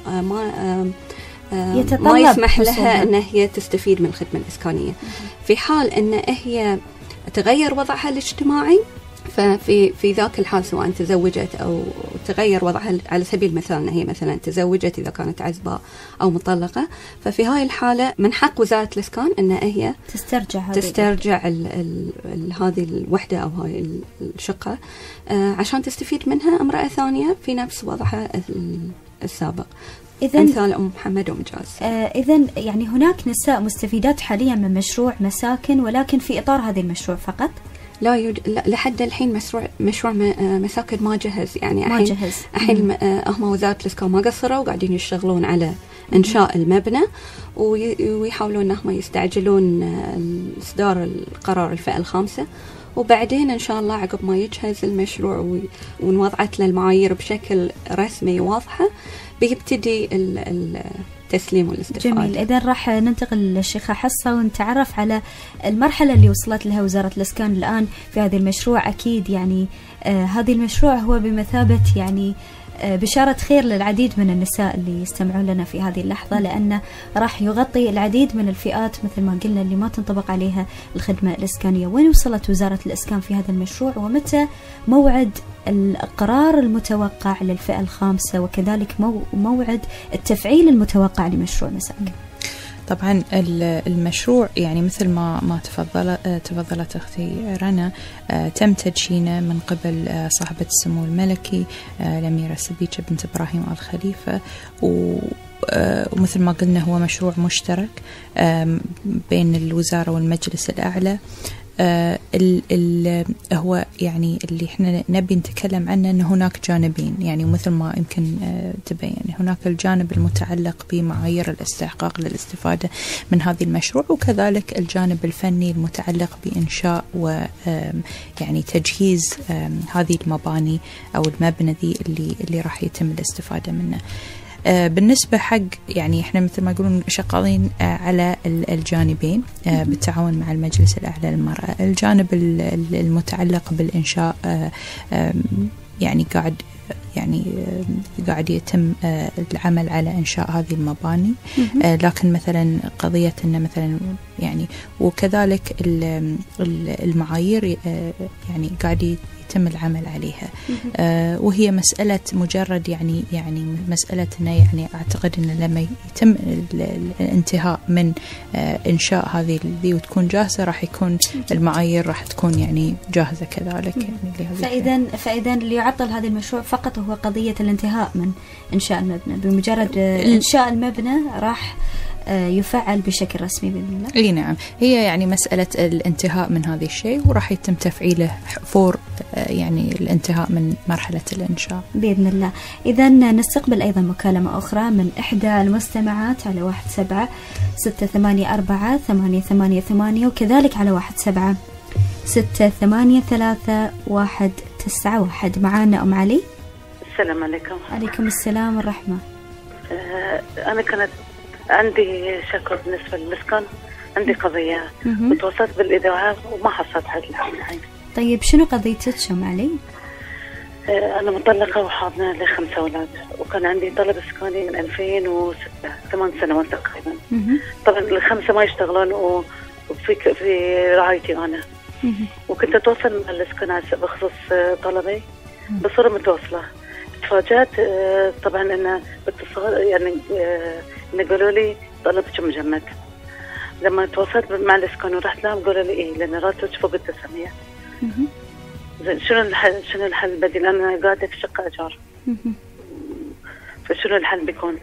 ما يسمح لها أن هي تستفيد من الخدمة الإسكانية. في حال أن هي تغير وضعها الاجتماعي، ففي ذاك الحال سواء تزوجت أو تغير وضعها، على سبيل المثال أن هي مثلا تزوجت إذا كانت عزباء أو مطلقة، ففي هاي الحالة من حق وزارة الإسكان أن هي تسترجع هذه الوحدة أو هاي الشقة عشان تستفيد منها امرأة ثانية في نفس وضعها السابق، مثال أم محمد ومجاز. إذن يعني هناك نساء مستفيدات حاليا من مشروع مساكن، ولكن في إطار هذا المشروع فقط؟ لا لحد الحين مشروع مساكن ما جهز، يعني الحين هم وزارة الإسكان ما قصروا وقاعدين يشتغلون على إنشاء المبنى، ويحاولون أنهم يستعجلون إصدار القرار الفئة الخامسة، وبعدين إن شاء الله عقب ما يجهز المشروع ونوضعت له المعايير بشكل رسمي واضحة بيبتدي التسليم والاستفادة. جميل. إذا راح ننتقل للشيخة حصة ونتعرف على المرحلة اللي وصلت لها وزارة الإسكان الآن في هذا المشروع. أكيد يعني هذا المشروع هو بمثابة يعني بشارة خير للعديد من النساء اللي يستمعون لنا في هذه اللحظة، لأنه راح يغطي العديد من الفئات مثل ما قلنا اللي ما تنطبق عليها الخدمة الإسكانية. وين وصلت وزارة الإسكان في هذا المشروع، ومتى موعد القرار المتوقع للفئة الخامسة، وكذلك موعد التفعيل المتوقع لمشروع مساكن؟ طبعا المشروع يعني مثل ما تفضلت أختي رنا، تم تدشينه من قبل صاحبة السمو الملكي الأميرة سبيكة بنت إبراهيم آل خليفة، ومثل ما قلنا هو مشروع مشترك بين الوزارة والمجلس الأعلى. هو يعني اللي احنا نبي نتكلم عنه أن هناك جانبين، يعني مثل ما يمكن تبين هناك الجانب المتعلق بمعايير الاستحقاق للاستفادة من هذا المشروع، وكذلك الجانب الفني المتعلق بإنشاء ويعني تجهيز هذه المباني أو المبنى ذي اللي راح يتم الاستفادة منه. بالنسبة حق يعني احنا مثل ما يقولون شغالين على الجانبين بالتعاون مع المجلس الأعلى للمرأة. الجانب المتعلق بالإنشاء يعني قاعد يتم العمل على إنشاء هذه المباني، لكن مثلا قضية إنه مثلا يعني وكذلك المعايير يعني قاعد يتم العمل عليها، وهي مسألة مجرد يعني مسألة إنه يعني أعتقد إنه لما يتم الانتهاء من إنشاء هذه ذي وتكون جاهزة راح يكون المعايير راح تكون يعني جاهزة كذلك. يعني فإذا اللي يعطل هذا المشروع فقط هو قضية الانتهاء من إنشاء المبنى. بمجرد إنشاء المبنى راح يفعل بشكل رسمي بإذن الله. اي نعم، هي يعني مسألة الانتهاء من هذا الشيء وراح يتم تفعيله فور يعني الانتهاء من مرحلة الإنشاء بإذن الله. إذا نستقبل أيضا مكالمة أخرى من إحدى المستمعات على 17-684-888 وكذلك على 17-683-191. معانا أم علي. السلام عليكم. عليكم السلام والرحمة. أنا كانت عندي شكوى بالنسبة للإسكان، عندي قضية وتواصلت بالإذاعة وما حصلت حل الحين. طيب شنو قضيتك أم علي؟ أنا مطلقة وحاضنة ل5 أولاد، وكان عندي طلب إسكاني من 2006 8 سنوات تقريبا. طبعا ال5 ما يشتغلون وفي رعايتي أنا، وكنت أتواصل مع الإسكان بخصوص طلبي بصورة متواصلة. تفاجأت طبعا إن باتصال يعني إن قالوا لي طلبك مجمد. لما تواصلت مع الإسكان ورحت لهم قالوا لي إيه لأن راتبك فوق 900. زين شنو الحل البديل؟ أنا قاعدة في شقة إيجار، فشنو الحل بيكون؟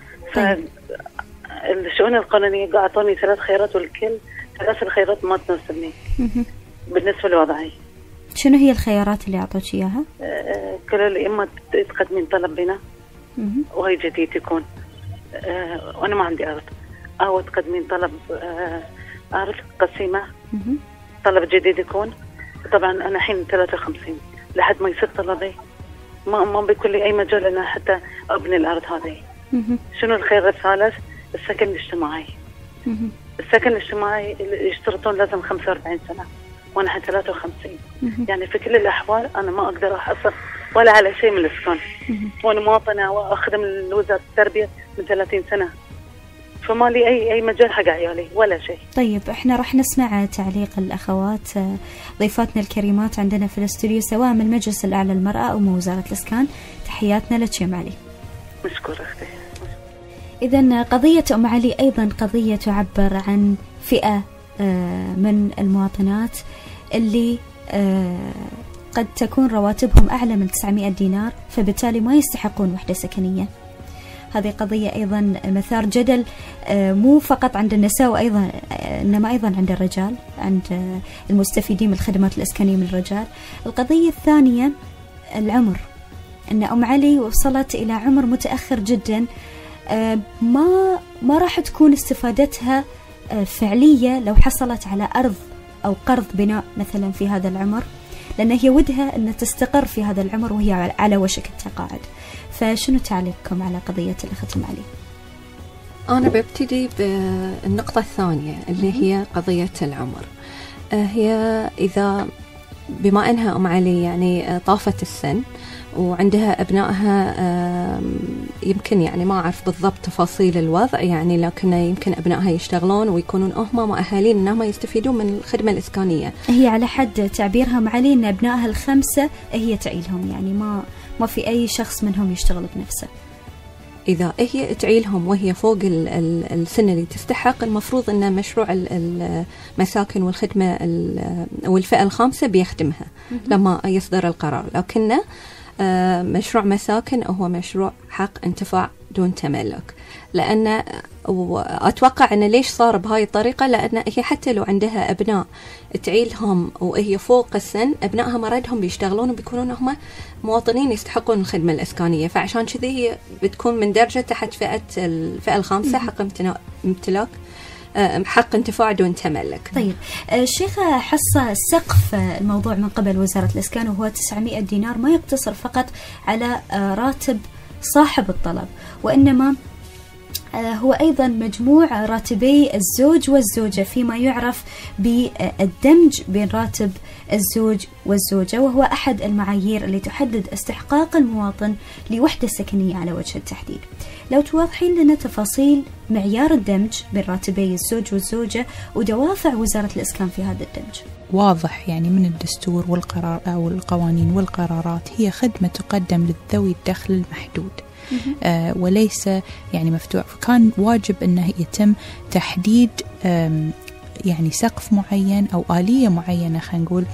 فالشؤون القانونية قاعد أعطوني 3 خيارات والكل 3 الخيارات ما تناسبني بالنسبة لوضعي. شنو هي الخيارات اللي أعطوك إياها؟ قالوا لي إما تقدمين طلب بنا وهي جديد يكون، وأنا ما عندي أرض، أو تقدمين طلب أرض قسيمة طلب جديد يكون. طبعا أنا الحين 53 لحد ما يصير طلبي ما بيكون لي أي مجال أنا حتى أبني الأرض هذه. شنو الخيار الثالث؟ السكن الاجتماعي. السكن الاجتماعي يشترطون لازم 45 سنة وأنا حتى 53. يعني في كل الأحوال أنا ما أقدر أحصل ولا على شيء من الإسكان، وأنا مواطنة وأخدم وزارة التربية من 30 سنة، فما لي أي مجال حق عيالي ولا شيء. طيب احنا راح نسمع تعليق الأخوات ضيفاتنا الكريمات عندنا في الاستوديو سواء من مجلس الأعلى للمرأة أو من وزارة الإسكان. تحياتنا لك يا أم علي. مشكورة أختي. إذن قضية أم علي أيضا قضية تعبر عن فئة من المواطنات اللي قد تكون رواتبهم أعلى من 900 دينار، فبالتالي ما يستحقون وحدة سكنية. هذه قضية أيضا مثار جدل مو فقط عند النساء وأيضا إنما أيضا عند الرجال، عند المستفيدين من الخدمات الإسكانية من الرجال. القضية الثانية العمر، أن أم علي وصلت إلى عمر متأخر جدا، ما راح تكون استفادتها فعلية لو حصلت على أرض أو قرض بناء مثلا في هذا العمر، لأن هي ودها أن تستقر في هذا العمر وهي على وشك التقاعد. فشنو تعليقكم على قضية الأخت أم علي؟ أنا ببتدي بالنقطة الثانية اللي هي قضية العمر. هي إذا بما أنها أم علي يعني طافت السن وعندها أبنائها، يمكن يعني ما أعرف بالضبط تفاصيل الوضع يعني، لكن يمكن أبنائها يشتغلون ويكونون هم مؤهلين أنهم يستفيدون من الخدمة الإسكانية. هي على حد تعبيرها معلي أن أبنائها الخمسة هي تعيلهم، يعني ما في أي شخص منهم يشتغل بنفسه. إذا هي تعيلهم وهي فوق السن اللي تستحق، المفروض أن مشروع المساكن والخدمة والفئة الخامسة بيخدمها لما يصدر القرار. لكن مشروع مساكن هو مشروع حق انتفاع دون تملك، لأن أتوقع أن ليش صار بهاي الطريقة، لأن هي حتى لو عندها أبناء تعيلهم وهي فوق السن، أبنائها مردهم بيشتغلون وبيكونون هم مواطنين يستحقون الخدمة الإسكانية، فعشان كذي هي بتكون من درجة تحت الفئة الخامسة حق امتلاك حق انتفاع دون تملك. طيب الشيخة حصة سقف الموضوع من قبل وزارة الإسكان وهو 900 دينار ما يقتصر فقط على راتب صاحب الطلب، وإنما هو أيضا مجموع راتبي الزوج والزوجة فيما يعرف بالدمج بين راتب الزوج والزوجة، وهو أحد المعايير اللي تحدد استحقاق المواطن لوحدة سكنية على وجه التحديد. لو توضحين لنا تفاصيل معيار الدمج بين راتبي الزوج والزوجة ودوافع وزارة الإسكان في هذا الدمج. واضح يعني من الدستور والقرار أو القوانين والقرارات، هي خدمة تقدم لذوي الدخل المحدود وليس يعني مفتوح، فكان واجب أنه يتم تحديد يعني سقف معين أو آلية معينة خلينا نقول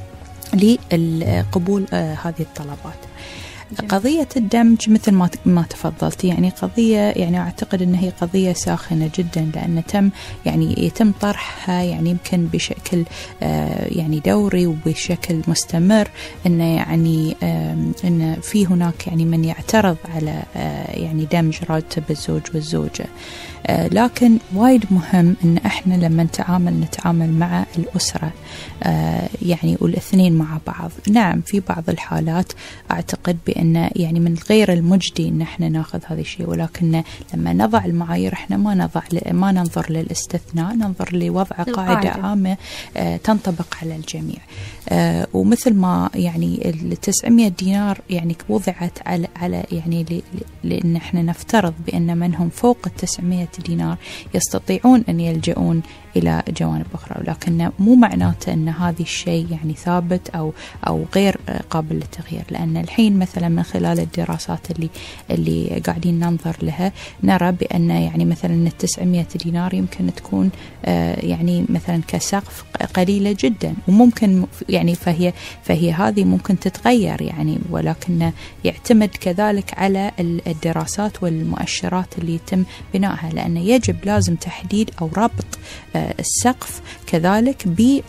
لقبول هذه الطلبات. قضية الدمج مثل ما تفضلت يعني قضية يعني أعتقد أن هي قضية ساخنة جدا، لأن يتم طرحها يعني يمكن بشكل يعني دوري وبشكل مستمر، أن يعني أن في هناك يعني من يعترض على يعني دمج راتب الزوج والزوجة، لكن وايد مهم أن احنا لما نتعامل مع الأسرة يعني والاثنين مع بعض. نعم في بعض الحالات أعتقد بأن يعني من غير المجدي أن احنا ناخذ هذا الشيء، ولكن لما نضع المعايير احنا ما ننظر للاستثناء، ننظر لوضع قاعدة عامة تنطبق على الجميع. ومثل ما يعني 900 دينار يعني وضعت على يعني لأن احنا نفترض بأن من هم فوق 900 دينار يستطيعون أن يلجؤون إلى جوانب أخرى، ولكن مو معناته أن هذا الشيء يعني ثابت أو غير قابل للتغيير. لأن الحين مثلا من خلال الدراسات اللي قاعدين ننظر لها نرى بأن يعني مثلا 900 دينار يمكن تكون يعني مثلا كسقف قليلة جدا، وممكن يعني فهي هذه ممكن تتغير يعني، ولكن يعتمد كذلك على الدراسات والمؤشرات اللي يتم بنائها، لأن يجب لازم تحديد أو ربط السقف كذلك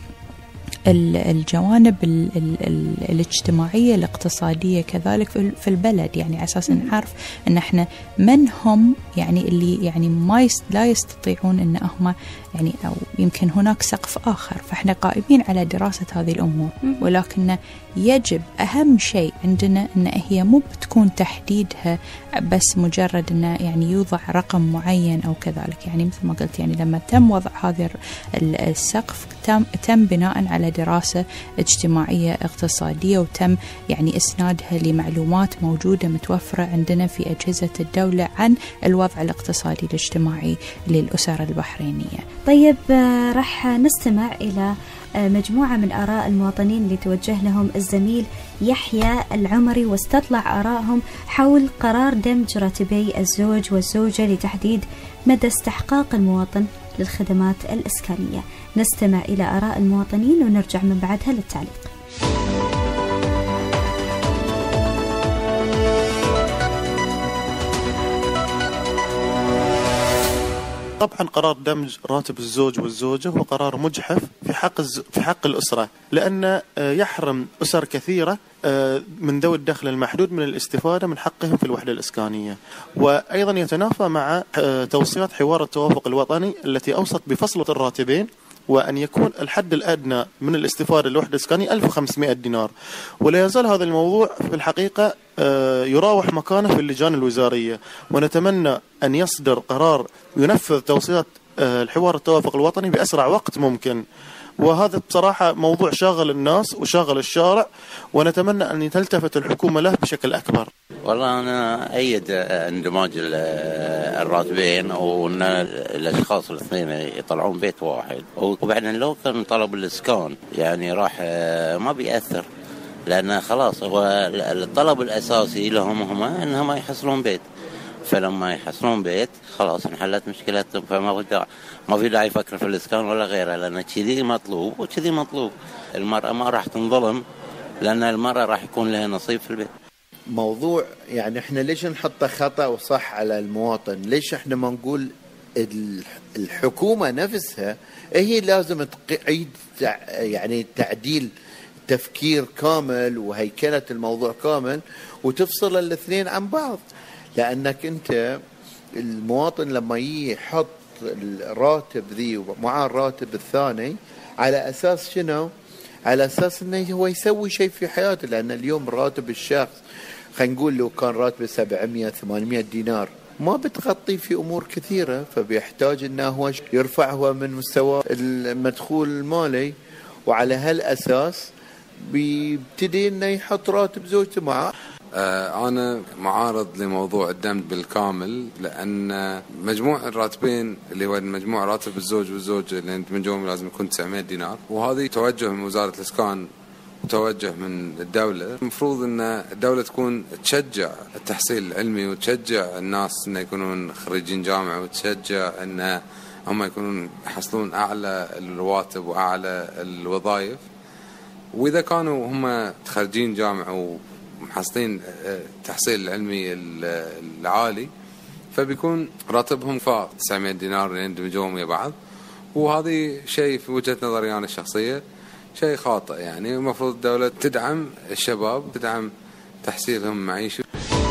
بالجوانب الاجتماعية الاقتصادية كذلك في البلد، يعني على أساس نعرف أن احنا من هم يعني اللي يعني لا يستطيعون أن هم يعني أو يمكن هناك سقف آخر، فإحنا قائمين على دراسة هذه الأمور، ولكن يجب أهم شيء عندنا أن هي مو بتكون تحديدها بس مجرد أن يعني يوضع رقم معين أو كذلك. يعني مثل ما قلت يعني لما تم وضع هذا السقف تم بناء على دراسة اجتماعية اقتصادية، وتم يعني إسنادها لمعلومات موجودة متوفرة عندنا في أجهزة الدولة عن الوضع الاقتصادي الاجتماعي للأسر البحرينية. طيب راح نستمع إلى مجموعة من آراء المواطنين اللي توجه لهم الزميل يحيى العمري واستطلع آرائهم حول قرار دمج راتبي الزوج والزوجة لتحديد مدى استحقاق المواطن للخدمات الإسكانية. نستمع إلى آراء المواطنين ونرجع من بعدها للتعليق. طبعا قرار دمج راتب الزوج والزوجة هو قرار مجحف في حق الأسرة، لأن يحرم أسر كثيرة من ذوي الدخل المحدود من الاستفادة من حقهم في الوحدة الإسكانية، وأيضا يتنافى مع توصيات حوار التوافق الوطني التي أوصت بفصل الراتبين وأن يكون الحد الأدنى من الاستفادة للوحدة الإسكانية 1500 دينار. ولا يزال هذا الموضوع في الحقيقة يراوح مكانه في اللجان الوزارية، ونتمنى أن يصدر قرار ينفذ توصيات الحوار التوافق الوطني بأسرع وقت ممكن. وهذا بصراحة موضوع شاغل الناس وشاغل الشارع، ونتمنى أن تلتفت الحكومة له بشكل أكبر. والله أنا أيد اندماج الراتبين، وأن الأشخاص الاثنين يطلعون بيت واحد. وبعدين لو كان طلب الإسكان يعني راح ما بيأثر، لأن خلاص هو الطلب الأساسي لهم هم أنهم يحصلون بيت، فلما يحصلون بيت خلاص انحلت مشكلتهم. فما في داعي يفكر في الإسكان ولا غيره، لأن كذي مطلوب وكذي مطلوب. المرأة ما راح تنظلم، لأن المرأة راح يكون لها نصيب في البيت. موضوع يعني احنا ليش نحط خطأ وصح على المواطن؟ ليش احنا ما نقول الحكومة نفسها هي لازم تعيد يعني تعديل تفكير كامل وهيكلة الموضوع كامل، وتفصل الاثنين عن بعض. لأنك أنت المواطن لما يحط الراتب ذي ومع الراتب الثاني على أساس شنو؟ على أساس أنه هو يسوي شيء في حياته. لأن اليوم راتب الشخص خلينا نقول لو كان راتبه 700-800 دينار ما بتغطي في أمور كثيرة، فبيحتاج أنه هو يرفع هو من مستوى المدخول المالي، وعلى هالأساس بيبتدي أنه يحط راتب زوجته معه. أنا معارض لموضوع الدمج بالكامل، لأن مجموع الراتبين اللي هو مجموع راتب الزوج والزوجة اللي ندمجهم لازم يكون 900 دينار، وهذه توجه من وزارة الإسكان وتوجه من الدولة. المفروض أن الدولة تكون تشجع التحصيل العلمي وتشجع الناس أن يكونون خريجين جامعة، وتشجع أن هم يكونون يحصلون أعلى الرواتب وأعلى الوظائف. وإذا كانوا هم خريجين جامعة ومحصلين التحصيل العلمي العالي، فبيكون راتبهم فاق 900 دينار يندمجوهم ويا بعض. وهذه شيء في وجهة نظري أنا الشخصية شيء خاطئ. يعني المفروض الدولة تدعم الشباب، تدعم تحصيلهم معيشي.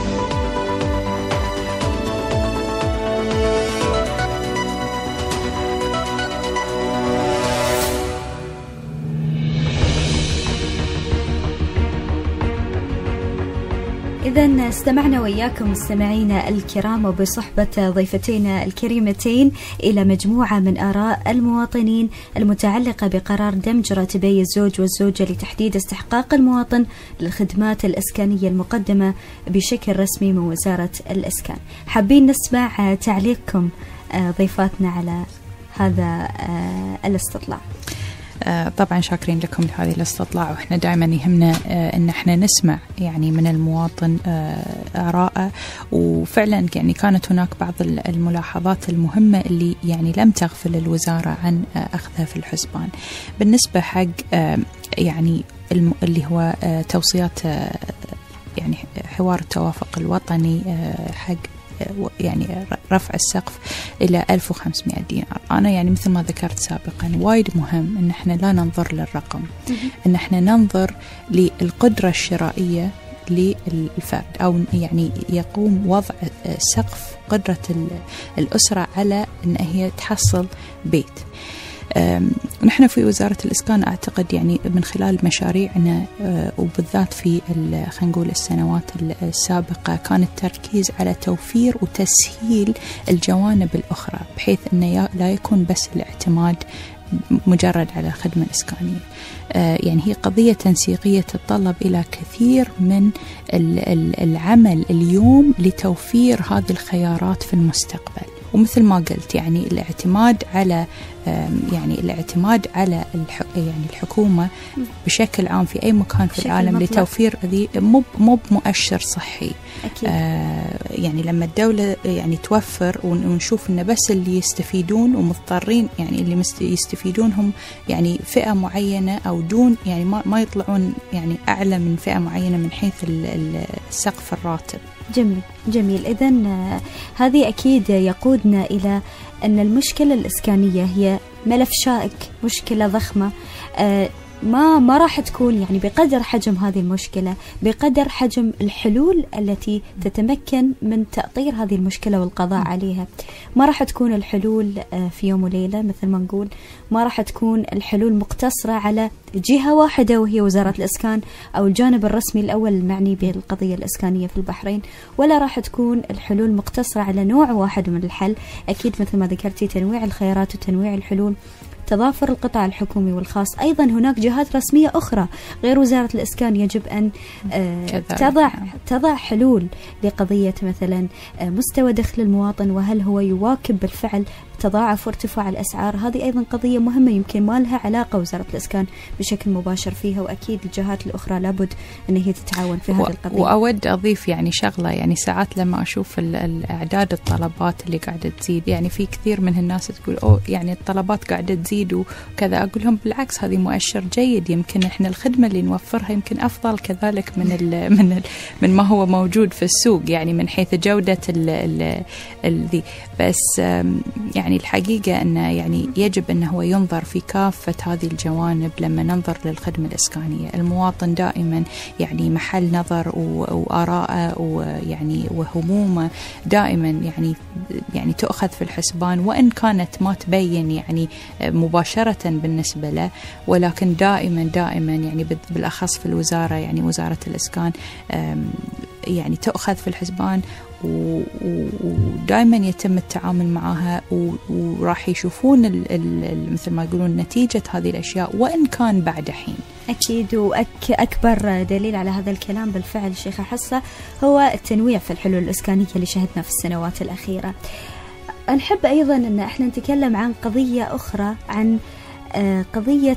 إذن استمعنا وإياكم مستمعينا الكرام وبصحبة ضيفتينا الكريمتين إلى مجموعة من آراء المواطنين المتعلقة بقرار دمج راتبي الزوج والزوجة لتحديد استحقاق المواطن للخدمات الإسكانية المقدمة بشكل رسمي من وزارة الإسكان. حابين نسمع تعليقكم ضيفاتنا على هذا الاستطلاع. طبعا شاكرين لكم لهذه الاستطلاع، وإحنا دائما يهمنا أن احنا نسمع يعني من المواطن آراءه. وفعلا يعني كانت هناك بعض الملاحظات المهمة اللي يعني لم تغفل الوزارة عن أخذها في الحسبان. بالنسبة حق يعني اللي هو توصيات يعني حوار التوافق الوطني حق يعني رفع السقف إلى 1500 دينار. أنا يعني مثل ما ذكرت سابقا وايد مهم إن احنا لا ننظر للرقم، إن احنا ننظر للقدرة الشرائية للفرد، أو يعني يقوم وضع سقف قدرة الأسرة على أن هي تحصل بيت. نحن في وزارة الإسكان أعتقد يعني من خلال مشاريعنا وبالذات في خلينا نقول السنوات السابقة كان التركيز على توفير وتسهيل الجوانب الأخرى، بحيث أنه لا يكون بس الاعتماد مجرد على الخدمة الإسكانية. يعني هي قضية تنسيقية تتطلب إلى كثير من العمل اليوم لتوفير هذه الخيارات في المستقبل. ومثل ما قلت يعني الاعتماد على يعني الحكومة بشكل عام في أي مكان في العالم مطلق لتوفير ذي مو مؤشر صحي. يعني لما الدولة يعني توفر ونشوف إن بس اللي يستفيدون ومضطرين يعني اللي يستفيدون هم يعني فئة معينة أو دون يعني ما يطلعون يعني أعلى من فئة معينة من حيث السقف الراتب. جميل. إذن هذه أكيد يقودنا إلى أن المشكلة الإسكانية هي ملف شائك، مشكلة ضخمة ما راح تكون يعني بقدر حجم هذه المشكلة، بقدر حجم الحلول التي تتمكن من تأطير هذه المشكلة والقضاء عليها. ما راح تكون الحلول في يوم وليلة مثل ما نقول، ما راح تكون الحلول مقتصرة على جهة واحدة وهي وزارة الإسكان أو الجانب الرسمي الأول المعني بالقضية الإسكانية في البحرين، ولا راح تكون الحلول مقتصرة على نوع واحد من الحل. أكيد مثل ما ذكرتي تنويع الخيارات وتنويع الحلول، تضافر القطاع الحكومي والخاص. أيضا هناك جهات رسمية أخرى غير وزارة الإسكان يجب أن تضع حلول لقضية مثلا مستوى دخل المواطن، وهل هو يواكب بالفعل تضاعف وارتفاع الأسعار. هذه أيضا قضية مهمة يمكن ما لها علاقة وزارة الإسكان بشكل مباشر فيها، وأكيد الجهات الأخرى لابد أن هي تتعاون في هذه القضية. وأود أضيف يعني شغلة، يعني ساعات لما أشوف الأعداد الطلبات اللي قاعدة تزيد، يعني في كثير من الناس تقول يعني الطلبات قاعدة تزيد وكذا، أقول لهم بالعكس هذه مؤشر جيد، يمكن إحنا الخدمة اللي نوفرها يمكن أفضل كذلك من ما هو موجود في السوق، يعني من حيث جودة ذي. بس يعني الحقيقة أنه يعني يجب أنه هو ينظر في كافة هذه الجوانب لما ننظر للخدمة الإسكانية. المواطن دائما يعني محل نظر، وآراءه ويعني وهمومه دائما يعني تؤخذ في الحسبان، وإن كانت ما تبين يعني مباشرة بالنسبة له، ولكن دائما يعني بالأخص في الوزارة، يعني وزارة الإسكان يعني تؤخذ في الحسبان، ودائما يتم التعامل معها، وراح يشوفون مثل ما يقولون نتيجة هذه الأشياء وإن كان بعد حين. أكيد. وأكبر دليل على هذا الكلام بالفعل شيخة حصة هو التنويع في الحلول الإسكانية اللي شهدنا في السنوات الأخيرة. نحب أيضا أن احنا نتكلم عن قضية أخرى، عن قضية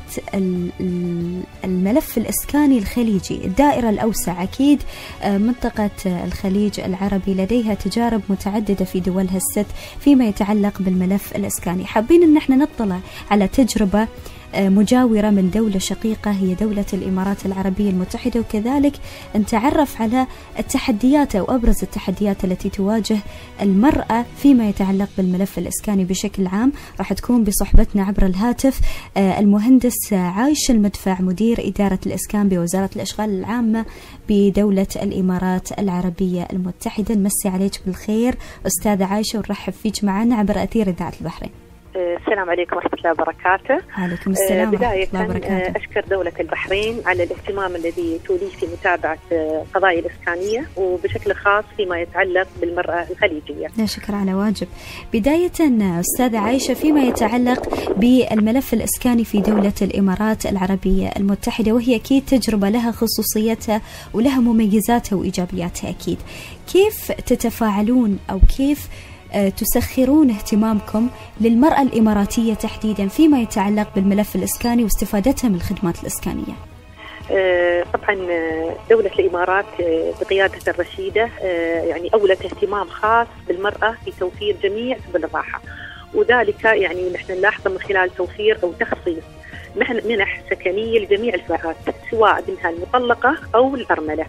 الملف الإسكاني الخليجي، الدائرة الأوسع. أكيد منطقة الخليج العربي لديها تجارب متعددة في دولها الست فيما يتعلق بالملف الإسكاني. حابين أن احنا نطلع على تجربة مجاورة من دولة شقيقة هي دولة الإمارات العربية المتحدة، وكذلك نتعرف على التحديات أو أبرز التحديات التي تواجه المرأة فيما يتعلق بالملف الإسكاني بشكل عام. راح تكون بصحبتنا عبر الهاتف المهندس عايش المدفع، مدير إدارة الإسكان بوزارة الأشغال العامة بدولة الإمارات العربية المتحدة. نمسي عليك بالخير أستاذة عايشة، ونرحب فيك معنا عبر أثير إذاعة البحرين. السلام عليكم ورحمة الله وبركاته. عليكم السلام بداية أشكر دولة البحرين على الاهتمام الذي توليه في متابعة قضايا الإسكانية، وبشكل خاص فيما يتعلق بالمرأة الخليجية. لا شكر على واجب. بداية أستاذة عايشة، فيما يتعلق بالملف الإسكاني في دولة الإمارات العربية المتحدة، وهي أكيد تجربة لها خصوصيتها ولها مميزاتها وإيجابياتها أكيد، كيف تتفاعلون أو كيف تسخرون اهتمامكم للمرأة الإماراتية تحديدا فيما يتعلق بالملف الإسكاني واستفادتها من الخدمات الإسكانية؟ طبعا دولة الإمارات بقيادة الرشيدة يعني أولت اهتمام خاص بالمرأة في توفير جميع سبل الراحة، وذلك يعني نحن نلاحظ من خلال توفير أو تخصيص منح سكنية لجميع الفئات، سواء منها المطلقة أو الأرملة،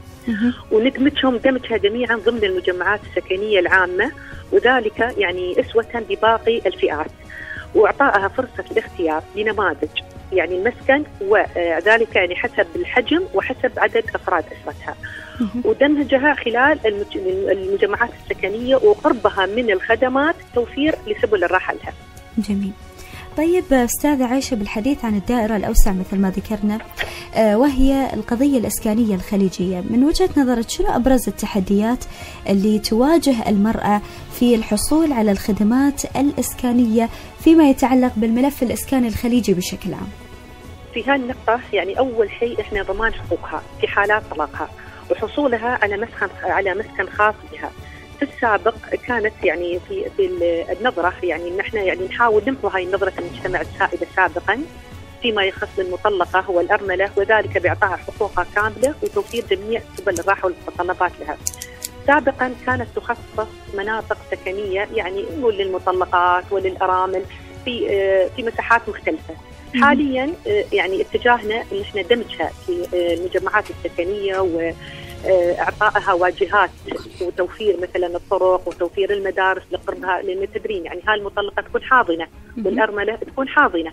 ودمجها جميعا ضمن المجمعات السكنية العامة، وذلك يعني أسوة بباقي الفئات، وإعطائها فرصة الاختيار لنماذج يعني المسكن، وذلك يعني حسب الحجم وحسب عدد أفراد أسرتها، ودمجها خلال المجمعات السكنية وقربها من الخدمات توفير لسبل الراحة لها. جميل. طيب أستاذة عايشة، بالحديث عن الدائرة الأوسع مثل ما ذكرنا وهي القضية الإسكانية الخليجية، من وجهة نظرك شنو أبرز التحديات اللي تواجه المرأة في الحصول على الخدمات الإسكانية فيما يتعلق بالملف الإسكاني الخليجي بشكل عام؟ في هذه النقطة يعني أول شيء إحنا ضمان حقوقها في حالات طلاقها وحصولها على مسكن خاص بها. في السابق كانت يعني في النظرة يعني ان احنا يعني نحاول نمحو هاي النظرة المجتمع السائدة سابقا فيما يخص المطلقة والأرملة، وذلك بإعطائها حقوقها كاملة وتوفير جميع سبل الراحة والمتطلبات لها. سابقا كانت تخصص مناطق سكنية يعني للمطلقات وللأرامل في مساحات مختلفة. حاليا يعني اتجاهنا ان احنا دمجها في المجمعات السكنية وإعطائها واجهات وتوفير مثلا الطرق وتوفير المدارس لقربها، لأن تدرين يعني هاي المطلقة تكون حاضنة والأرملة تكون حاضنة،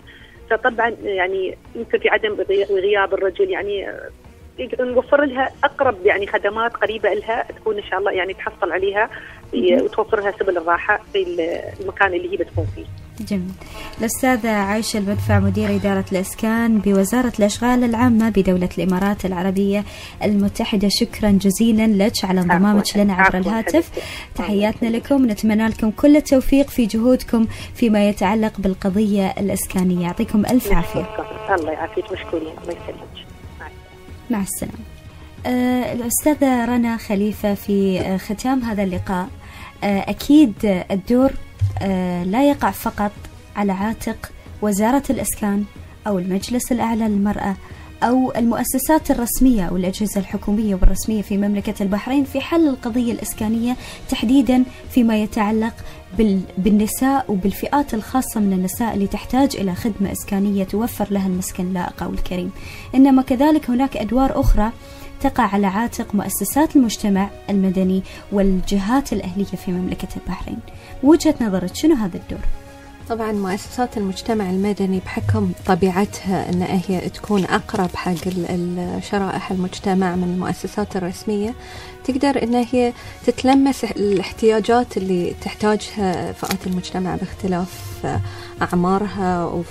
فطبعا يعني يمكن في عدم غياب الرجل يعني نوفر لها اقرب يعني خدمات قريبه لها تكون ان شاء الله يعني تحصل عليها وتوفر لها سبل الراحه في المكان اللي هي بتكون فيه. جميل. الأستاذة عايشة المدفع مدير إدارة الإسكان بوزارة الأشغال العامة بدولة الإمارات العربية المتحدة، شكرا جزيلا لك على انضمامك لنا عبر الهاتف. تحياتنا لكم، نتمنى لكم كل التوفيق في جهودكم فيما يتعلق بالقضية الإسكانية. يعطيكم ألف عافية. الله يعافيك، مشكورين، الله يسلمك. مع السلامة. الأستاذة رنا خليفة، في ختام هذا اللقاء أكيد الدور لا يقع فقط على عاتق وزارة الإسكان أو المجلس الأعلى للمرأة أو المؤسسات الرسمية أو الأجهزة الحكومية والرسمية في مملكة البحرين في حل القضية الإسكانية، تحديدا فيما يتعلق بالنساء وبالفئات الخاصة من النساء اللي تحتاج إلى خدمة إسكانية توفر لها المسكن اللائق أو الكريم. إنما كذلك هناك أدوار أخرى تقع على عاتق مؤسسات المجتمع المدني والجهات الأهلية في مملكة البحرين. وجهة نظرك شنو هذا الدور؟ طبعا مؤسسات المجتمع المدني بحكم طبيعتها أن هي تكون أقرب حق شرائح المجتمع من المؤسسات الرسمية، تقدر أن هي تتلمس الاحتياجات اللي تحتاجها فئات المجتمع باختلاف أعمارها،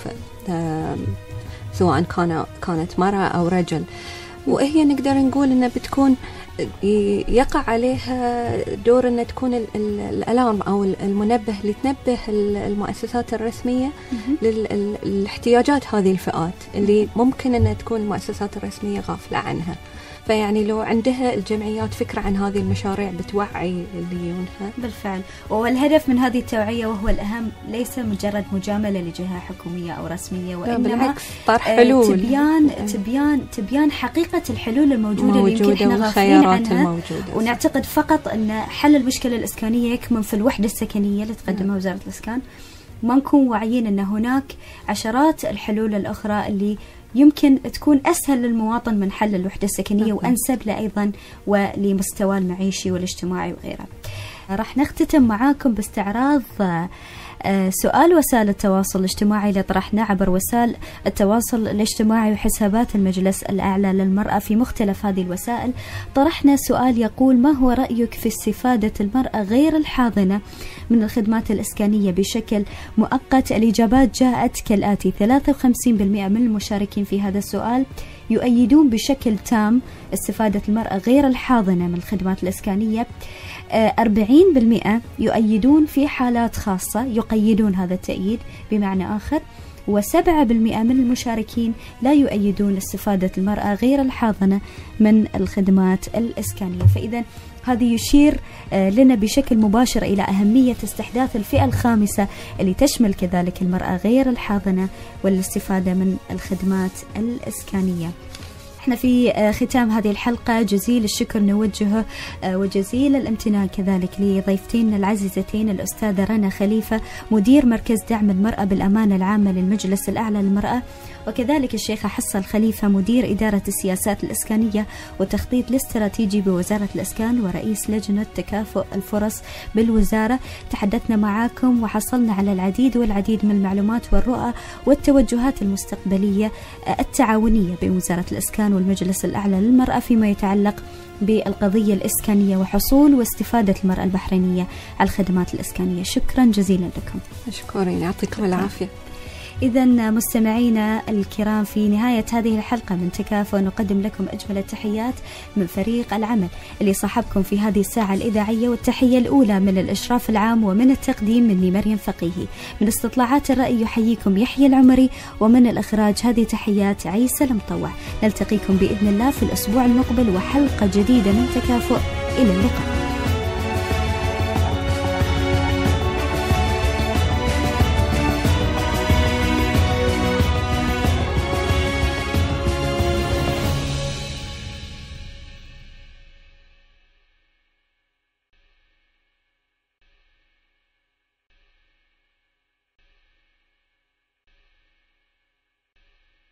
سواء كانت مرأة أو رجل. وهي نقدر نقول أنها بتكون يقع عليها دور أن تكون الألارم أو المنبه اللي تنبه المؤسسات الرسمية للاحتياجات هذه الفئات اللي ممكن أن تكون المؤسسات الرسمية غافلة عنها. فيعني لو عندها الجمعيات فكرة عن هذه المشاريع بتوعي اللي يونها. بالفعل، والهدف من هذه التوعية وهو الأهم ليس مجرد مجاملة لجهة حكومية أو رسمية، وإنما طرح حلول، تبيان حقيقة الحلول الموجودة اللي يمكن احنا غافلين عنها، ونعتقد فقط أن حل المشكلة الإسكانية يكمن في الوحدة السكنية اللي تقدمها وزارة الإسكان. ما نكون واعيين أن هناك عشرات الحلول الأخرى اللي يمكن تكون أسهل للمواطن من حل الوحدة السكنية وأنسب له أيضا ولمستوى المعيشي والاجتماعي وغيره. راح نختتم معاكم باستعراض سؤال وسائل التواصل الاجتماعي اللي طرحناه عبر وسائل التواصل الاجتماعي وحسابات المجلس الأعلى للمرأة في مختلف هذه الوسائل. طرحنا سؤال يقول: ما هو رأيك في استفادة المرأة غير الحاضنة من الخدمات الإسكانية بشكل مؤقت؟ الإجابات جاءت كالآتي: 53% من المشاركين في هذا السؤال يؤيدون بشكل تام استفادة المرأة غير الحاضنة من الخدمات الإسكانية، 40% يؤيدون في حالات خاصة، يقيدون هذا التأييد بمعنى آخر، و7% من المشاركين لا يؤيدون استفادة المرأة غير الحاضنة من الخدمات الإسكانية. فإذا هذه يشير لنا بشكل مباشر إلى أهمية استحداث الفئة الخامسة اللي تشمل كذلك المرأة غير الحاضنة والاستفادة من الخدمات الإسكانية. احنا في ختام هذه الحلقة جزيل الشكر نوجهه وجزيل الامتنان كذلك لضيفتين العزيزتين الأستاذة رنا خليفة مدير مركز دعم المرأة بالأمانة العامة للمجلس الأعلى للمرأة، وكذلك الشيخة حصة الخليفة مدير إدارة السياسات الإسكانية والتخطيط الاستراتيجي بوزارة الإسكان ورئيس لجنة تكافؤ الفرص بالوزارة. تحدثنا معاكم وحصلنا على العديد والعديد من المعلومات والرؤى والتوجهات المستقبلية التعاونية بين وزارة الإسكان والمجلس الأعلى للمرأة فيما يتعلق بالقضية الإسكانية وحصول واستفادة المرأة البحرينية على الخدمات الإسكانية. شكرا جزيلا لكم. مشكورين، يعطيكم العافية. إذا مستمعينا الكرام، في نهاية هذه الحلقة من تكافؤ نقدم لكم أجمل التحيات من فريق العمل اللي صاحبكم في هذه الساعة الإذاعية، والتحية الأولى من الإشراف العام ومن التقديم مني مريم فقيهي، من استطلاعات الرأي يحييكم يحيى العمري، ومن الإخراج هذه تحيات عيسى المطوع. نلتقيكم بإذن الله في الأسبوع المقبل وحلقة جديدة من تكافؤ. إلى اللقاء.